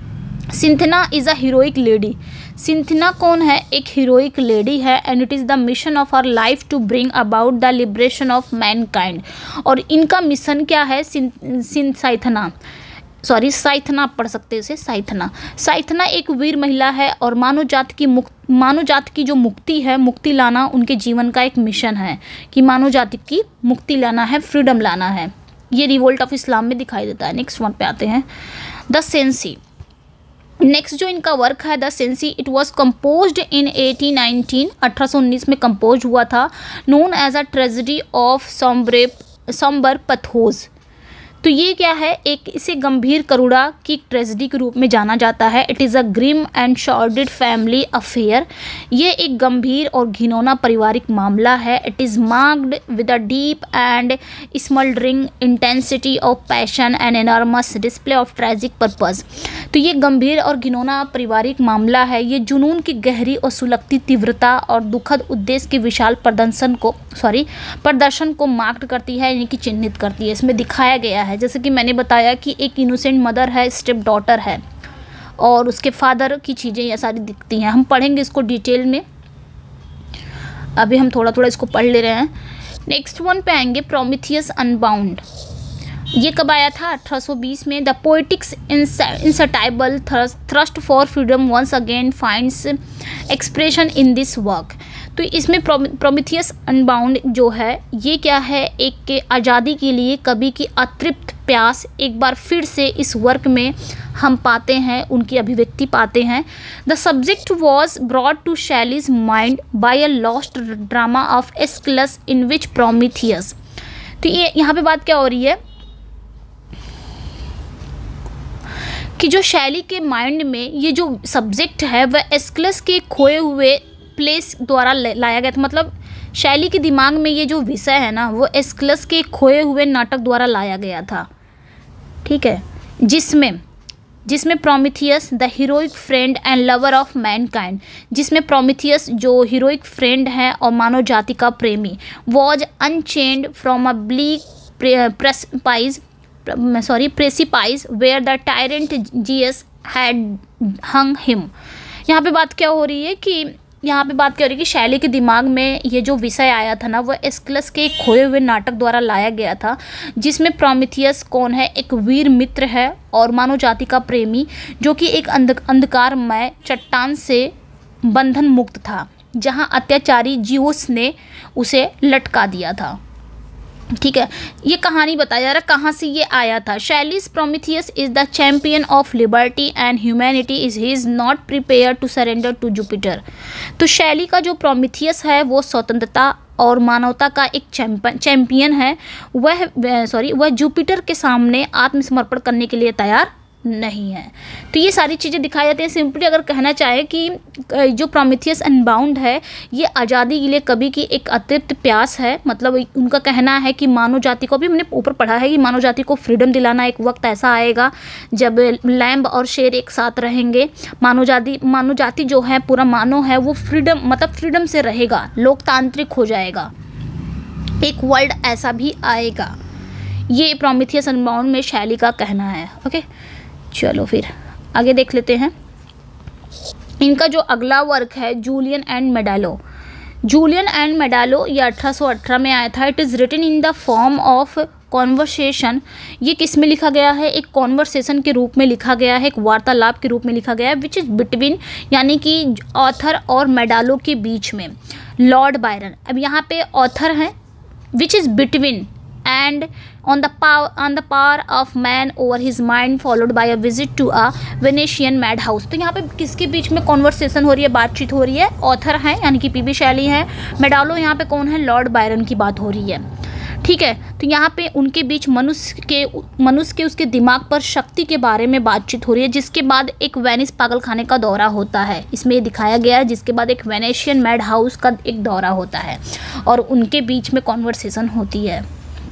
Cythna is a heroic lady. Cythna कौन है? एक हीरोइक लेडी है. And it is the mission of our life to bring about the liberation of mankind. और इनका मिशन क्या है? सिन साइथना सॉरी साइथना पढ़ सकते हैं इसे, साइथना. साइथना एक वीर महिला है और मानव जाति की मुक्त मानव जाति की जो मुक्ति है, मुक्ति लाना उनके जीवन का एक मिशन है कि मानव जाति की मुक्ति लाना है, फ्रीडम लाना है. ये रिवोल्ट ऑफ इस्लाम में दिखाई देता है. नेक्स्ट वन पे आते हैं, द सेंसी. नेक्स्ट जो इनका वर्क है the Cenci, it was composed in eighteen nineteen. अठारह सौ उन्नीस में कंपोज हुआ था. Known as a tragedy of sombre sombre pathos. तो ये क्या है? एक इसे गंभीर करुणा की ट्रेजेडी के रूप में जाना जाता है. It is a grim and sordid family affair. ये एक गंभीर और घिनौना पारिवारिक मामला है. It is marked with a deep and smouldering intensity of passion and enormous display of tragic purpose. तो ये गंभीर और घिनौना पारिवारिक मामला है. ये जुनून की गहरी और सुलगती तीव्रता और दुखद उद्देश्य के विशाल प्रदर्शन को सॉरी प्रदर्शन को मार्क करती है, यानी कि चिन्हित करती है. इसमें दिखाया गया है, जैसे कि मैंने बताया कि एक इनोसेंट मदर है, स्टेप डॉटर है और उसके फादर की चीज़ें ये सारी दिखती हैं. हम पढ़ेंगे इसको डिटेल में, अभी हम थोड़ा थोड़ा इसको पढ़ ले रहे हैं. नेक्स्ट वन पे आएंगे, प्रोमिथियस अनबाउंड. ये कब आया था? अठारह सौ बीस में. The poetics insatiable thrust for freedom once again finds expression in this work. तो इसमें प्रोमिथियस अनबाउंड जो है ये क्या है? एक के आज़ादी के लिए कवि की अतृप्त प्यास एक बार फिर से इस वर्क में हम पाते हैं, उनकी अभिव्यक्ति पाते हैं. The subject was brought to Shelley's mind by a lost drama of Aeschylus in which Prometheus. तो ये यहाँ पे बात क्या हो रही है कि जो शैली के माइंड में ये जो सब्जेक्ट है वह एस्किलस के खोए हुए प्लेस द्वारा लाया गया था. मतलब शैली के दिमाग में ये जो विषय है ना वो एस्किलस के खोए हुए नाटक द्वारा लाया गया था. ठीक है, जिसमें जिसमें Prometheus the heroic friend and lover of mankind, जिसमें प्रोमिथियस जो हीरोइक फ्रेंड है और मानव जाति का प्रेमी, was unchained from a bleak precipice sorry precipice where the tyrant Zeus had hung him. यहाँ पे बात क्या हो रही है कि यहाँ पे बात क्या हो रही है कि शैली के दिमाग में ये जो विषय आया था ना वह एस्किलस के एक खोए हुए नाटक द्वारा लाया गया था, जिसमें प्रोमिथियस कौन है? एक वीर मित्र है और मानव जाति का प्रेमी, जो कि एक अंधकारमय चट्टान से बंधन मुक्त था, जहाँ अत्याचारी जियोस ने उसे लटका दिया था. ठीक है, ये कहानी बताया जा रहा है कहाँ से ये आया था. Shelley's Prometheus is the champion of liberty and humanity is he is not prepare to surrender to Jupiter. तो शैली का जो प्रोमिथियस है वो स्वतंत्रता और मानवता का एक चैम्पियन है. वह सॉरी वह जुपिटर के सामने आत्मसमर्पण करने के लिए तैयार नहीं है. तो ये सारी चीज़ें दिखाई जाती हैं. सिंपली अगर कहना चाहे कि जो प्रोमिथियस अनबाउंड है ये आज़ादी के लिए कवि की एक अतृप्त प्यास है. मतलब उनका कहना है कि मानव जाति को, भी हमने ऊपर पढ़ा है कि मानव जाति को फ्रीडम दिलाना एक वक्त ऐसा आएगा जब लैम्ब और शेर एक साथ रहेंगे. मानव जाति मानव जाति जो है, पूरा मानव है, वो फ्रीडम मतलब फ्रीडम से रहेगा, लोकतांत्रिक हो जाएगा. एक वर्ल्ड ऐसा भी आएगा. ये प्रोमिथियस अनबाउंड में शैली का कहना है. ओके, चलो फिर आगे देख लेते हैं. इनका जो अगला वर्क है Julian and Maddalo. Julian and Maddalo ये अठारह सौ अठारह में आया था. It is written in the form of conversation. ये किस में लिखा गया है? एक कॉन्वर्सेशन के रूप में लिखा गया है, एक वार्तालाप के रूप में लिखा गया है. विच इज़ बिटवीन, यानी कि ऑथर और मेडालो के बीच में. Lord Byron. अब यहाँ पे ऑथर हैं, which is between and on the power on the power of man over his mind followed by a visit to a Venetian madhouse। तो यहाँ पे किसके बीच में कॉन्वर्सेशन हो रही है, बातचीत हो रही है? ऑथर हैं यानी कि पीबी शैली हैं, मेडालो यहाँ पे कौन है? लॉर्ड बायरन की बात हो रही है, ठीक है। तो यहाँ पे उनके बीच मनुष्य के मनुष्य के उसके दिमाग पर शक्ति के बारे में बातचीत हो रही है, जिसके बाद एक वेनिस पागलखाने का दौरा होता है, इसमें ये दिखाया गया है। जिसके बाद एक वेनेशियन मैड हाउस का एक दौरा होता है और उनके बीच में कॉन्वर्सेशन होती है।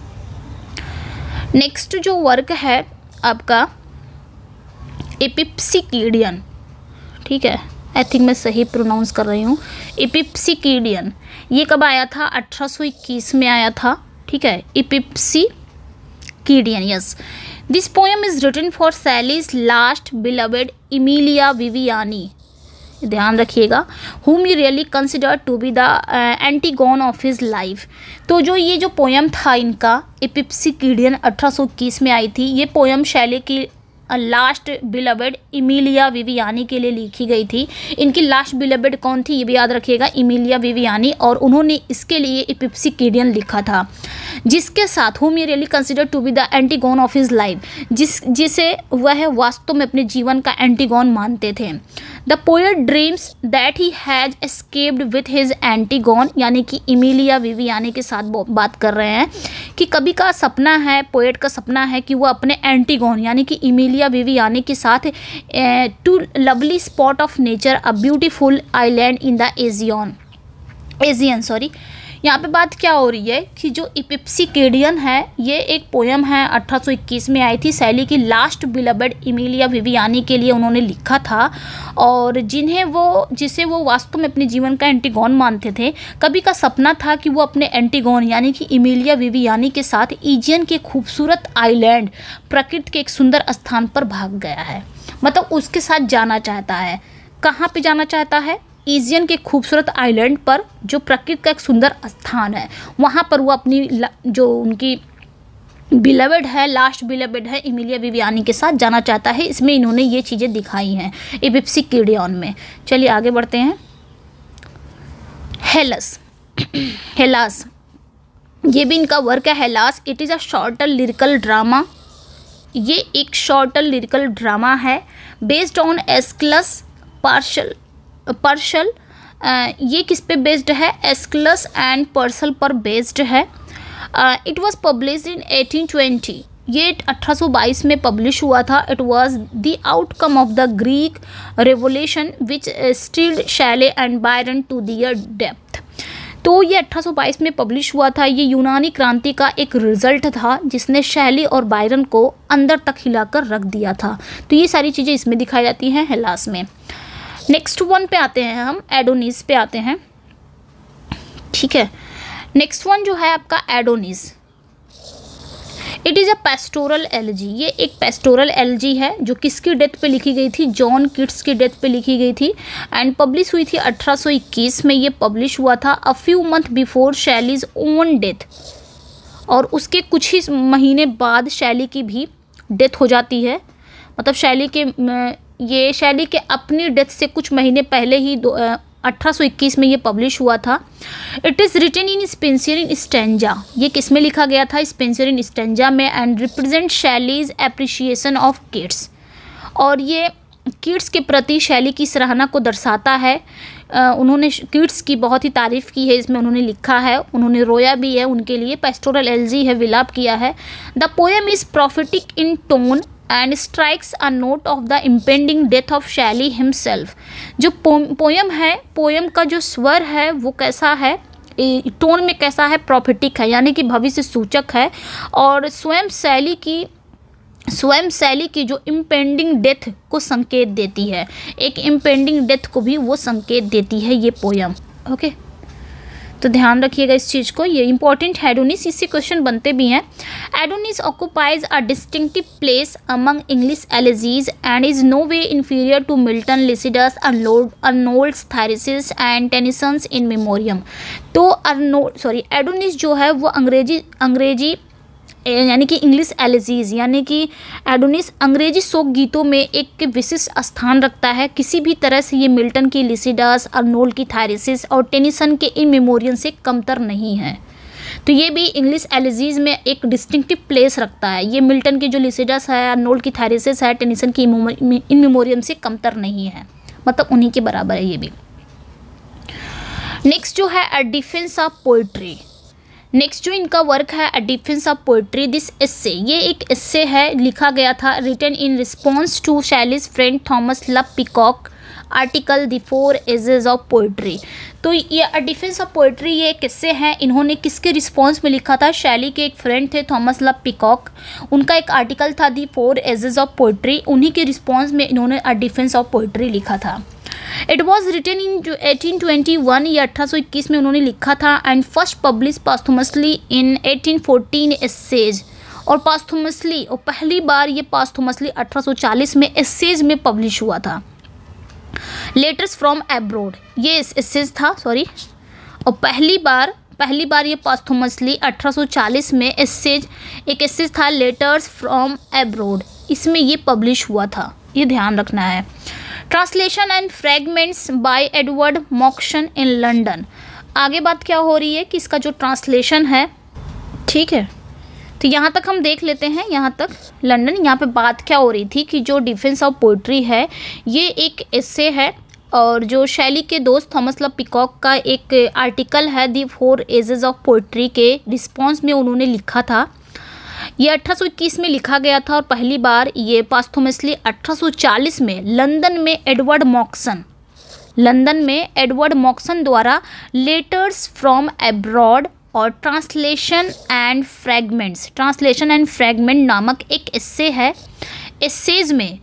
नेक्स्ट जो वर्क है आपका एपिप्सिकीडियन, ठीक है, आई थिंक मैं सही प्रोनाउंस कर रही हूँ, एपिप्सिकीडियन। ये कब आया था? अठारह सौ इक्कीस में आया था, ठीक है, Epipsychidion, yes. This poem is written for Shelley's last beloved Emilia Viviani, ध्यान रखिएगा, whom he really considered to be the uh, Antigone of his life। तो जो ये जो पोएम था इनका एपिप्सिकीडियन अठारह सौ इक्कीस में आई थी। ये पोएम शैली की लास्ट बिलवेड इमिलिया विवियानी के लिए लिखी गई थी। इनकी लास्ट बिलवेड कौन थी? ये भी याद रखिएगा, इमिलिया विवियानी, और उन्होंने इसके लिए एपिप्सिकीडियन लिखा था, जिसके साथ whom he really considered to be the Antigone of his life, जिस जिसे वह वास्तव में अपने जीवन का एंटीगोन मानते थे। The poet dreams that he has escaped with his Antigone, यानी कि इमिलिया विवियानी के साथ बात कर रहे हैं कि कभी का सपना है, पोएट का सपना है कि वो अपने एंटीगोन यानी कि इमिलिया विवियानी के साथ to lovely spot of nature a beautiful island in the Aegean Aegean sorry यहाँ पे बात क्या हो रही है कि जो एपिप्सिकीडियन है ये एक पोएम है, अठारह सौ इक्कीस में आई थी, शैली की लास्ट बिलवेड इमिलिया विवियानी के लिए उन्होंने लिखा था, और जिन्हें वो जिसे वो वास्तव में अपने जीवन का एंटीगोन मानते थे। कभी का सपना था कि वो अपने एंटीगोन यानी कि इमिलिया विवियानी के साथ एजियन के खूबसूरत आइलैंड, प्रकृति के एक सुंदर स्थान पर भाग गया है, मतलब उसके साथ जाना चाहता है। कहाँ पे जाना चाहता है? एजियन के खूबसूरत आइलैंड पर, जो प्रकृति का एक सुंदर स्थान है, वहाँ पर वो अपनी जो उनकी बिलवेड है, लास्ट बिलवेड है, इमिलिया विवियानी के साथ जाना चाहता है। इसमें इन्होंने ये चीज़ें दिखाई हैं एपिप्सिकीडियन में। चलिए आगे बढ़ते हैं। हेलस हेलास, ये भी इनका वर्क है Hellas. It is a shorter lyrical drama, ये एक शॉर्टर लिरिकल ड्रामा है based on Aeschylus Persian Persian. ये किस पे बेस्ड है? एस्किलस एंड पर्सल पर बेस्ड है। It was publish in eighteen twenty, ये अठारह सौ बाईस में पब्लिश हुआ था। It was the outcome of the Greek revolution which stirred Shelley and Byron to their depth. तो ये अठारह सौ बाईस में पब्लिश हुआ था। ये यूनानी क्रांति का एक रिजल्ट था जिसने शैली और बायरन को अंदर तक हिलाकर रख दिया था। तो ये सारी चीज़ें इसमें दिखाई जाती हैं हेलास में। नेक्स्ट वन पे आते हैं हम, एडोनिस पे आते हैं, ठीक है। नेक्स्ट वन जो है आपका Adonais, it is a pastoral elegy. ये एक पेस्टोरल एलजी है जो किसकी डेथ पे लिखी गई थी? जॉन कीट्स की डेथ पे लिखी गई थी एंड पब्लिश हुई थी अठारह सौ इक्कीस में। ये पब्लिश हुआ था a few month before Shelley's own death, और उसके कुछ ही महीने बाद शैली की भी डेथ हो जाती है। मतलब शैली के ये शैली के अपनी डेथ से कुछ महीने पहले ही अठारह सौ इक्कीस में ये पब्लिश हुआ था। It is written in Spenserian stanza, ये किस में लिखा गया था? स्पेंसर इन स्टेंजा में, and represent Shelley's appreciation of Keats, और ये किड्स के प्रति शैली की सराहना को दर्शाता है। uh, उन्होंने किड्स की बहुत ही तारीफ़ की है, इसमें उन्होंने लिखा है, उन्होंने रोया भी है उनके लिए। पेस्टोरल एलजी है, विलाप किया है। The poem is prophetic in tone and strikes a note of the impending death of Shelley himself. जो पोएम है, पोएम का जो स्वर है वो कैसा है, टोन में कैसा है? प्रॉफिटिक है, यानी कि भविष्य सूचक है, और स्वयं शैली की स्वयं शैली की जो इम्पेंडिंग डेथ को संकेत देती है। एक इम्पेंडिंग डेथ को भी वो संकेत देती है ये पोएम, ओके। तो ध्यान रखिएगा इस चीज़ को, ये इंपॉर्टेंट है। एडोनिस, इससे क्वेश्चन बनते भी हैं। Adonais occupies a distinctive place among English elegies and is no way inferior to Milton, Lycidas, Arnold's, Thyrsis and Tennyson's In Memoriam. तो अर्नोल्ड सॉरी एडोनिस जो है वो अंग्रेजी अंग्रेजी यानी कि इंग्लिश एलिजीज, यानी कि एडोनिस अंग्रेजी शोक गीतों में एक विशिष्ट स्थान रखता है। किसी भी तरह से ये मिल्टन की लिसिडस, अर्नोल्ड की थायरेसिस और टेनिसन के इन मेमोरियम से कमतर नहीं है। तो ये भी इंग्लिश एलिजीज में एक डिस्टिंक्टिव प्लेस रखता है। ये मिल्टन के जो लिसिडस है, अर्नोल्ड की थेरेसिस है, टेनिसन की इन मेमोरियम से कमतर नहीं है, मतलब उन्हीं के बराबर है ये भी। नेक्स्ट जो है a defence of poetry. Next जो इनका वर्क है a defence of poetry, this essay, ये एक एस्से है, लिखा गया था written in response to Shelley's friend Thomas Love Peacock article the four ages of poetry. तो ये अ डिफेंस ऑफ पोइट्री ये एक एस्से है, इन्होंने किसके रिस्पॉन्स में लिखा था? शैली के एक फ्रेंड थे थॉमस लव पिकॉक, उनका एक आर्टिकल था the four ages of poetry, उन्हीं के रिस्पॉन्स में इन्होंने अ डिफेंस ऑफ पोइट्री लिखा था। It was written in eighteen twenty one, ये अठारह सौ इक्कीस में उन्होंने लिखा था, and first publish posthumously in eighteen fourteen essays, और पास्थुमसली और पहली बार ये पास्थुमसली अठारह सौ चालीस में एसेज में पब्लिश हुआ था। लेटर्स फ्रॉम एब्रोड, ये एसेज था सॉरी, और पहली बार पहली बार ये पास्थुमसली अठारह सौ चालीस में एसेज, एक एसेज था लेटर्स फ्रॉम एब्रोड, इसमें ये पब्लिश हुआ था, ये ध्यान रखना है। Translation and fragments by Edward Moxon in London, आगे बात क्या हो रही है कि इसका जो ट्रांसलेशन है, ठीक है, तो यहाँ तक हम देख लेते हैं, यहाँ तक लंदन। यहाँ पे बात क्या हो रही थी कि जो डिफेंस ऑफ पोइट्री है ये एक एस्से है, और जो शैली के दोस्त थॉमस लव पिकॉक का एक आर्टिकल है the four ages of poetry के रिस्पॉन्स में उन्होंने लिखा था। ये अठारह सौ इक्कीस में लिखा गया था, और पहली बार ये पास्थुमसली अठारह सौ चालीस में लंदन में एडवर्ड मॉक्सन लंदन में एडवर्ड मॉक्सन द्वारा लेटर्स फ्रॉम एब्रॉड और translation and fragments translation and fragment नामक एक एस्से है, एस्सेज में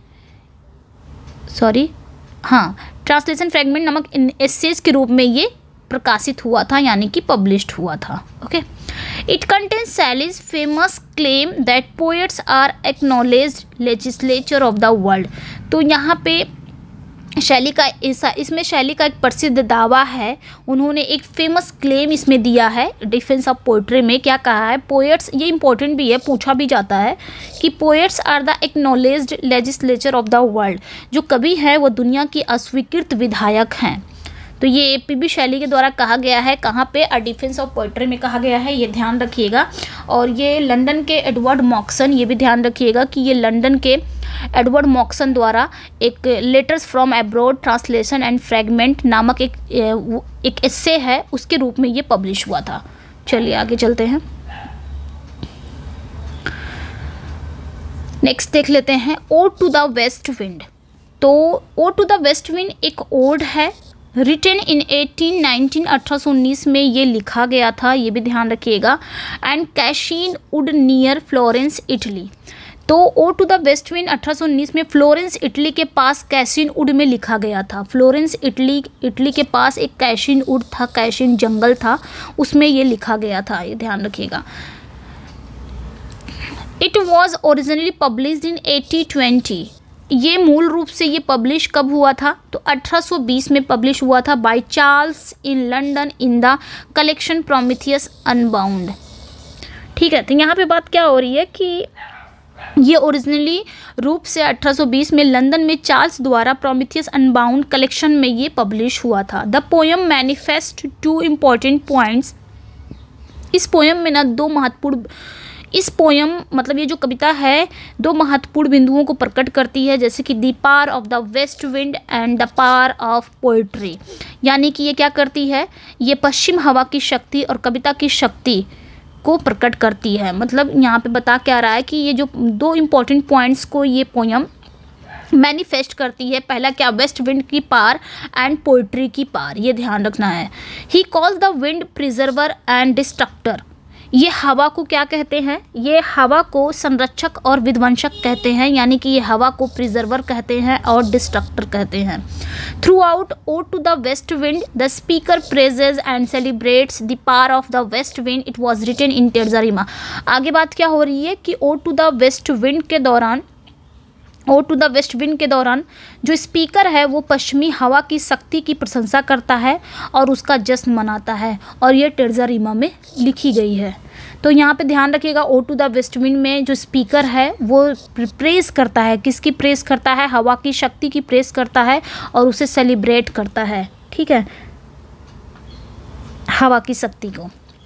सॉरी हाँ ट्रांसलेशन फ्रैगमेंट नामक एस्सेज के रूप में ये प्रकाशित हुआ था, यानी कि पब्लिश्ड हुआ था। Okay, it contains Shelley's famous claim that poets are acknowledged legislature of the world. तो यहाँ पे शैली का ऐसा इसमें शैली का एक प्रसिद्ध दावा है, उन्होंने एक फेमस क्लेम इसमें दिया है डिफेंस ऑफ पोएट्री में। क्या कहा है? पोएट्स, ये इंपॉर्टेंट भी है, पूछा भी जाता है कि poets are the acknowledged legislature of the world, जो कवि है वो दुनिया की अस्वीकृत विधायक हैं। तो ये पीबी शैली के द्वारा कहा गया है, कहाँ पे? अ डिफेंस ऑफ पोएट्री में कहा गया है, ये ध्यान रखिएगा। और ये लंदन के एडवर्ड मॉक्सन, ये भी ध्यान रखिएगा कि ये लंदन के एडवर्ड मॉक्सन द्वारा एक letters from abroad translation and fragment नामक एक एक एस्से है, उसके रूप में ये पब्लिश हुआ था। चलिए आगे चलते हैं, नेक्स्ट देख लेते हैं ode to the west wind. तो ode to the west wind एक ओड है, रिटन इन एटीन नाइनटीन अठारह सौ उन्नीस में ये लिखा गया था, ये भी ध्यान रखिएगा। And Cascine wood near Florence Italy. तो ode to the west wind अठारह सौ उन्नीस में फ्लोरेंस इटली के पास कैशीन वुड में लिखा गया था। फ्लोरेंस इटली इटली के पास एक कैशीन वुड था, कैशीन जंगल था, उसमें ये लिखा गया था, ये ध्यान रखिएगा। It was originally published in eighty twenty. ये मूल रूप से ये पब्लिश कब हुआ था? तो अठारह सौ बीस में पब्लिश हुआ था by Charles in London in the collection Prometheus Unbound. ठीक है, तो यहाँ पे बात क्या हो रही है कि ये ओरिजिनली रूप से अठारह सौ बीस में लंदन में चार्ल्स द्वारा प्रोमेथियस अनबाउंड कलेक्शन में ये पब्लिश हुआ था। The poem manifest two important points. इस पोएम में ना दो महत्वपूर्ण इस पोयम मतलब ये जो कविता है दो महत्वपूर्ण बिंदुओं को प्रकट करती है, जैसे कि the power of the west wind and the power of poetry. यानी कि ये क्या करती है? ये पश्चिम हवा की शक्ति और कविता की शक्ति को प्रकट करती है। मतलब यहाँ पे बता क्या रहा है कि ये जो दो इम्पॉर्टेंट पॉइंट्स को ये पोयम मैनिफेस्ट करती है। पहला क्या? वेस्ट विंड की पार एंड पोइट्री की पार, ये ध्यान रखना है। He calls the wind preserver and destructor. ये हवा को क्या कहते हैं? ये हवा को संरक्षक और विध्वंसक कहते हैं, यानी कि ये हवा को प्रिजर्वर कहते हैं और डिस्ट्रक्टर कहते हैं। Throughout ode to the west wind the speaker praises and celebrates the power of the west wind. It was written in terza rima. आगे बात क्या हो रही है कि ode to the west wind के दौरान ode to the west wind के दौरान जो स्पीकर है वो पश्चिमी हवा की शक्ति की प्रशंसा करता है और उसका जश्न मनाता है, और ये तेरजा रिमा में लिखी गई है। तो यहाँ पे ध्यान रखिएगा, ode to the west wind में जो स्पीकर है वो प्रेस करता है। किसकी प्रेस करता है? हवा की शक्ति की प्रेस करता है और उसे सेलिब्रेट करता है। ठीक है, हवा की शक्ति को।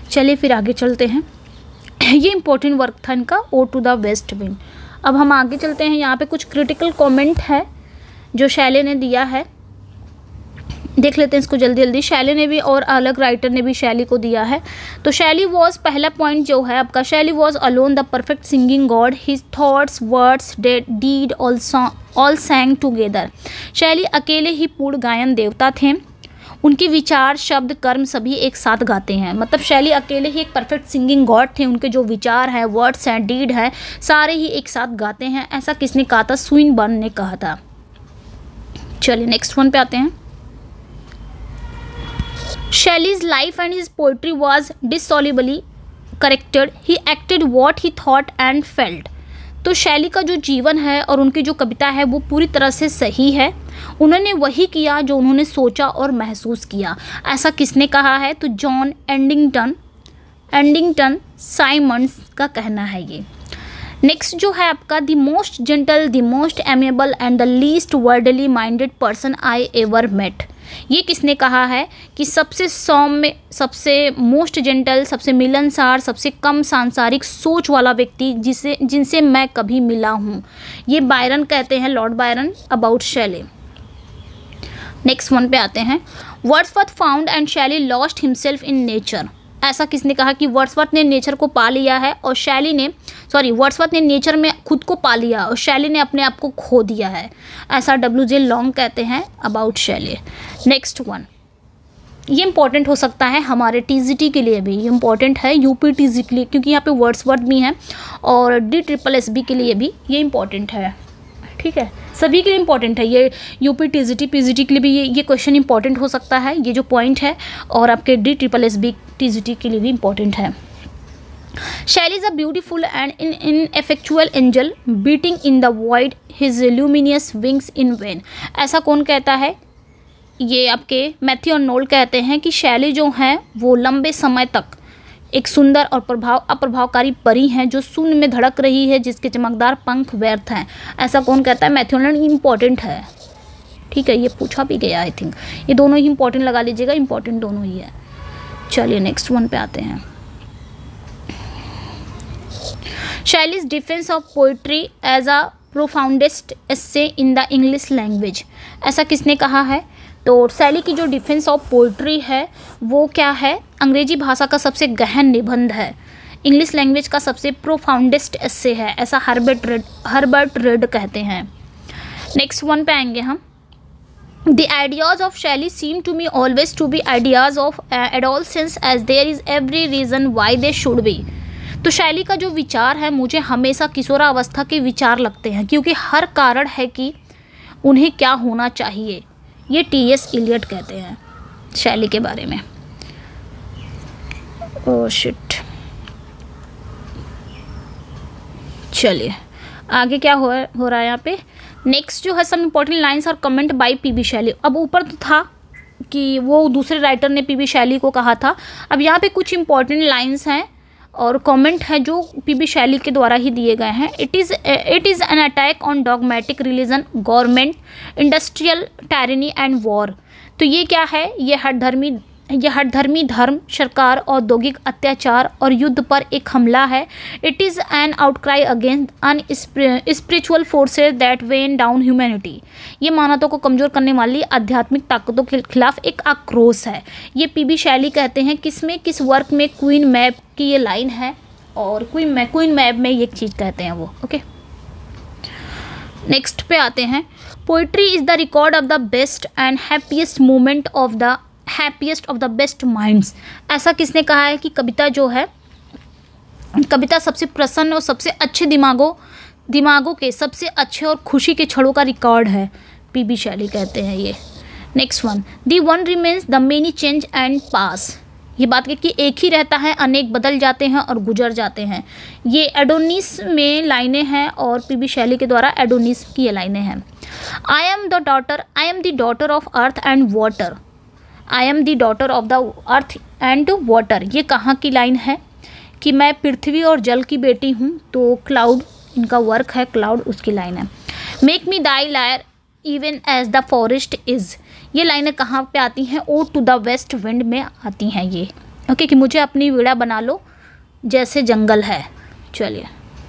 चलिए फिर आगे चलते हैं। ये इंपॉर्टेंट वर्क था इनका, ode to the west wind. अब हम आगे चलते हैं। यहाँ पे कुछ क्रिटिकल कमेंट है जो शैले ने दिया है, देख लेते हैं इसको जल्दी जल्दी। शैले ने भी और अलग राइटर ने भी शैली को दिया है। तो शैली वॉज, पहला पॉइंट जो है आपका, Shelley was alone the perfect singing god, his thoughts words deed all sang together. Shelley अकेले ही पूर्ण गायन देवता थे, उनके विचार शब्द कर्म सभी एक साथ गाते हैं। मतलब शैली अकेले ही एक परफेक्ट सिंगिंग गॉड थे, उनके जो विचार हैं, वर्ड्स हैं, डीड है, सारे ही एक साथ गाते हैं। ऐसा किसने कहा था? स्विनबर्न ने कहा था। चलिए नेक्स्ट वन पे आते हैं। Shelley's life and his poetry was dissolubly connected. He acted what he thought and felt. तो शैली का जो जीवन है और उनकी जो कविता है वो पूरी तरह से सही है। उन्होंने वही किया जो उन्होंने सोचा और महसूस किया। ऐसा किसने कहा है? तो जॉन एडिंगटन एडिंगटन साइमंड्स का कहना है ये। नेक्स्ट जो है आपका, the most gentle, the most amiable and the least worldly minded person I ever met. ये किसने कहा है कि सबसे सौम्य, सबसे मोस्ट जेंटल, सबसे मिलनसार, सबसे कम सांसारिक सोच वाला व्यक्ति जिसे जिनसे मैं कभी मिला हूँ। ये बायरन कहते हैं, Lord Byron, about Shelley. Next one पे आते हैं। Wordsworth found and Shelley lost himself in nature. ऐसा किसने कहा कि वर्ड्सवर्थ ने नेचर को पा लिया है और शैली ने, सॉरी वर्ड्सवर्थ ने नेचर में खुद को पा लिया और शैली ने अपने आप को खो दिया है। ऐसा डब्ल्यू जे लॉन्ग कहते हैं अबाउट शैली। नेक्स्ट वन, ये इंपॉर्टेंट हो सकता है हमारे टीजीटी के लिए भी, ये इंपॉर्टेंट है यूपी टीजी के लिए, क्योंकि यहाँ पे वर्ड्सवर्थ भी हैं और डी ट्रिपल एस बी के लिए भी ये इंपॉर्टेंट है। ठीक है, सभी के लिए इंपॉर्टेंट है ये। यूपी टीजीटी पीजीटी के लिए भी ये ये क्वेश्चन इंपॉर्टेंट हो सकता है, ये जो पॉइंट है, और आपके D triple S B TGT के लिए भी इंपॉर्टेंट है। Shelley is a beautiful and in ineffectual angel beating in the void his luminous wings in vain. ऐसा कौन कहता है? ये आपके मैथ्यू अर्नोल्ड कहते हैं कि शैली जो हैं वो लंबे समय तक एक सुंदर और प्रभाव अप्रभावकारी परी हैं जो शून्य में धड़क रही है, जिसके चमकदार पंख व्यर्थ हैं। ऐसा कौन कहता है? Matthew Arnold. इंपॉर्टेंट है, ठीक है, ये पूछा भी गया आई थिंक। ये दोनों ही इंपॉर्टेंट लगा लीजिएगा, इंपॉर्टेंट दोनों ही है। चलिए नेक्स्ट वन पे आते हैं। Shelley's defense of poetry as a profoundest essay in the English language. ऐसा किसने कहा है? तो शैली की जो डिफेंस ऑफ पोइट्री है वो क्या है? अंग्रेजी भाषा का सबसे गहन निबंध है, इंग्लिश लैंग्वेज का सबसे प्रोफाउंडेस्ट एस्से है, ऐसा हर्बर्ट रेड हर्बर्ट रेड कहते हैं। नेक्स्ट वन पे आएंगे हम। The ideas of Shelley seem to me always to be ideas of adolescence as there is every reason why they should be. तो शैली का जो विचार है मुझे हमेशा किशोरावस्था के विचार लगते हैं, क्योंकि हर कारण है कि उन्हें क्या होना चाहिए। ये टी एस इलियट कहते हैं शैली के बारे में। Oh shit. चलिए आगे क्या हो हो रहा है यहाँ पे। नेक्स्ट जो है सम इम्पोर्टेंट लाइन्स और comment by P B Shelley. अब ऊपर तो था कि वो दूसरे राइटर ने पी बी शैली को कहा था, अब यहाँ पे कुछ इंपॉर्टेंट लाइन्स हैं और कमेंट है जो पी बी शैली के द्वारा ही दिए गए हैं। It is it is an attack on dogmatic religion, government, industrial tyranny and war. तो ये क्या है? ये हठधर्मी ये हठधर्मी धर्म, सरकार, औद्योगिक अत्याचार और युद्ध पर एक हमला है। It is an outcry against unspiritual forces that weigh down humanity. ये मानवता को कमज़ोर करने वाली आध्यात्मिक ताकतों के खिलाफ एक आक्रोश है। ये पी बी शैली कहते हैं। किसमें, किस वर्क में? क्वीन मैब की ये लाइन है, और क्वीन मै क्वीन मैब में ये चीज़ कहते हैं वो। ओके, नेक्स्ट पे आते हैं। Poetry is the record of the best and happiest moment of the happiest of the best minds. ऐसा किसने कहा है कि कविता जो है, कविता सबसे प्रसन्न और सबसे अच्छे दिमागों दिमागों के सबसे अच्छे और खुशी के क्षणों का रिकॉर्ड है, पी बी शैली कहते हैं ये। Next one, the one remains the many change and pass. ये बात है कि एक ही रहता है, अनेक बदल जाते हैं और गुजर जाते हैं। ये एडोनिस में लाइनें हैं और पी बी शैली के द्वारा एडोनिस की ये लाइनें हैं। I am the daughter I am the daughter of earth and water. I am the daughter of the earth and water. ये कहाँ की लाइन है? कि मैं पृथ्वी और जल की बेटी हूँ। तो क्लाउड, इनका वर्क है क्लाउड, उसकी लाइन है। Make me thy lyre even as the forest is. ये लाइनें कहाँ पे आती हैं? Ode to the west wind में आती हैं ये। ओके, कि मुझे अपनी वीणा बना लो जैसे जंगल है। चलिए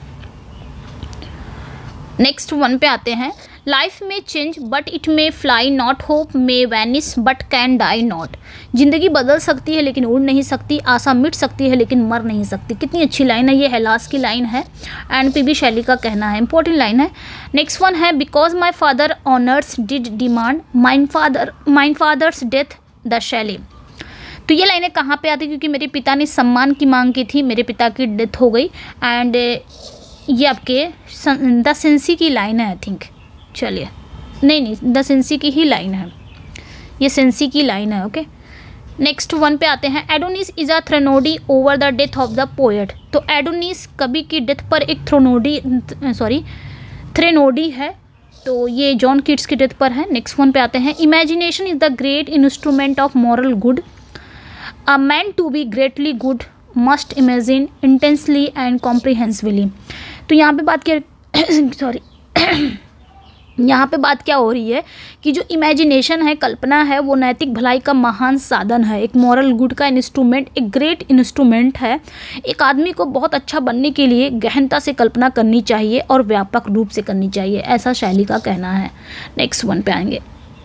नेक्स्ट वन पे आते हैं। लाइफ में change but it may fly not, hope may vanish but can die not. जिंदगी बदल सकती है लेकिन उड़ नहीं सकती, आशा मिट सकती है लेकिन मर नहीं सकती। कितनी अच्छी लाइन है, ये हेलास की लाइन है एंड पी बी शैली का कहना है, इंपॉर्टेंट लाइन है। नेक्स्ट वन है, because my father honours did demand mine father mine father's death the Shelley. तो ये लाइनें कहाँ पे आती, क्योंकि मेरे पिता ने सम्मान की मांग की थी, मेरे पिता की डेथ हो गई। एंड ये आपके द सेंसी की लाइन है आई थिंक। चलिए नहीं नहीं द सेंसी की ही लाइन है, ये सेंसी की लाइन है। ओके नेक्स्ट वन पे आते हैं। Adonais is a threnody over the death of the poet. तो एडोनिस कवि की डेथ पर एक थ्रोनोडी सॉरी थ्रेनोडी है, तो ये जॉन कीट्स की डेथ पर है। नेक्स्ट वन पे आते हैं। Imagination is the great instrument of moral good, a man to be greatly good must imagine intensely and comprehensively. तो यहाँ पे बात क्या सॉरी यहाँ पे बात क्या हो रही है कि जो इमेजिनेशन है, कल्पना है, वो नैतिक भलाई का महान साधन है, एक मॉरल गुड का इंस्ट्रूमेंट, एक ग्रेट इंस्ट्रूमेंट है। एक आदमी को बहुत अच्छा बनने के लिए गहनता से कल्पना करनी चाहिए और व्यापक रूप से करनी चाहिए, ऐसा शैली का कहना है। नेक्स्ट वन पे आएंगे।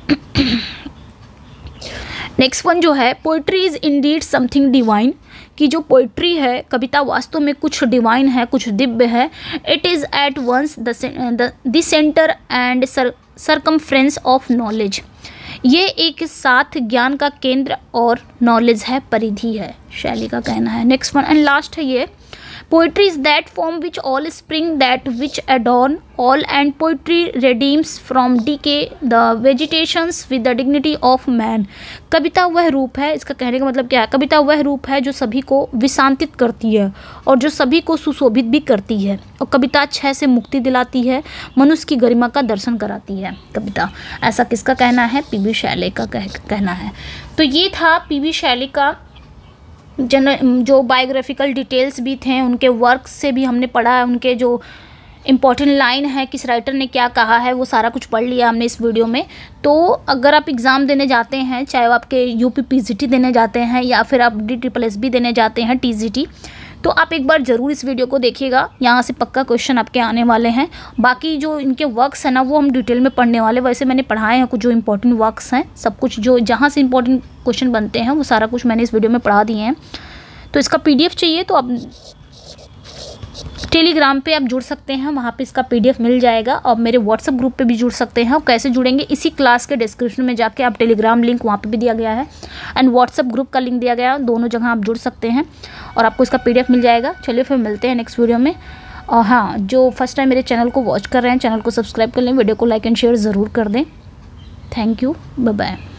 नेक्स्ट वन जो है, poetry is indeed something divine, कि जो पोइट्री है, कविता वास्तव में कुछ डिवाइन है, कुछ दिव्य है। It is at once the centre and circumference of knowledge. ये एक साथ ज्ञान का केंद्र और नॉलेज है, परिधि है, शैली का कहना है। नेक्स्ट वन एंड लास्ट है ये, poetry is that form which all spring that which adorn all and poetry redeems from decay the vegetations with the dignity of man. कविता वह रूप है, इसका कहने का मतलब क्या है, कविता वह रूप है जो सभी को विशांतित करती है और जो सभी को सुशोभित भी करती है, और कविता क्षय से मुक्ति दिलाती है, मनुष्य की गरिमा का दर्शन कराती है कविता। ऐसा किसका कहना है, पी बी शैली का कह, कहना है। तो ये था पी बी शैली का जन जो बायोग्राफिकल डिटेल्स भी थे, उनके वर्क से भी हमने पढ़ा है, उनके जो इम्पॉर्टेंट लाइन है, किस राइटर ने क्या कहा है, वो सारा कुछ पढ़ लिया हमने इस वीडियो में। तो अगर आप एग्ज़ाम देने जाते हैं, चाहे वो आपके यूपी पीजीटी देने जाते हैं या फिर आप डी ट्रिपल एस बी देने जाते हैं, टीजीटी, तो आप एक बार ज़रूर इस वीडियो को देखिएगा, यहाँ से पक्का क्वेश्चन आपके आने वाले हैं। बाकी जो इनके वर्क्स हैं ना, वो हम डिटेल में पढ़ने वाले, वैसे मैंने पढ़ाए हैं कुछ जो इंपॉर्टेंट वर्क्स हैं, सब कुछ जो जहाँ से इंपॉर्टेंट क्वेश्चन बनते हैं वो सारा कुछ मैंने इस वीडियो में पढ़ा दिए हैं। तो इसका पीडीएफ चाहिए तो आप टेलीग्राम पे आप जुड़ सकते हैं, वहाँ पे इसका पीडीएफ मिल जाएगा, और मेरे व्हाट्सएप ग्रुप पे भी जुड़ सकते हैं। और कैसे जुड़ेंगे, इसी क्लास के डिस्क्रिप्शन में जाके आप टेलीग्राम लिंक वहाँ पे भी दिया गया है एंड व्हाट्सएप ग्रुप का लिंक दिया गया है, दोनों जगह आप जुड़ सकते हैं और आपको इसका पीडीएफ मिल जाएगा। चलिए फिर मिलते हैं नेक्स्ट वीडियो में। और हाँ, जो फर्स्ट टाइम मेरे चैनल को वॉच कर रहे हैं, चैनल को सब्सक्राइब कर लें, वीडियो को लाइक एंड शेयर ज़रूर कर दें। Thank you, bye bye.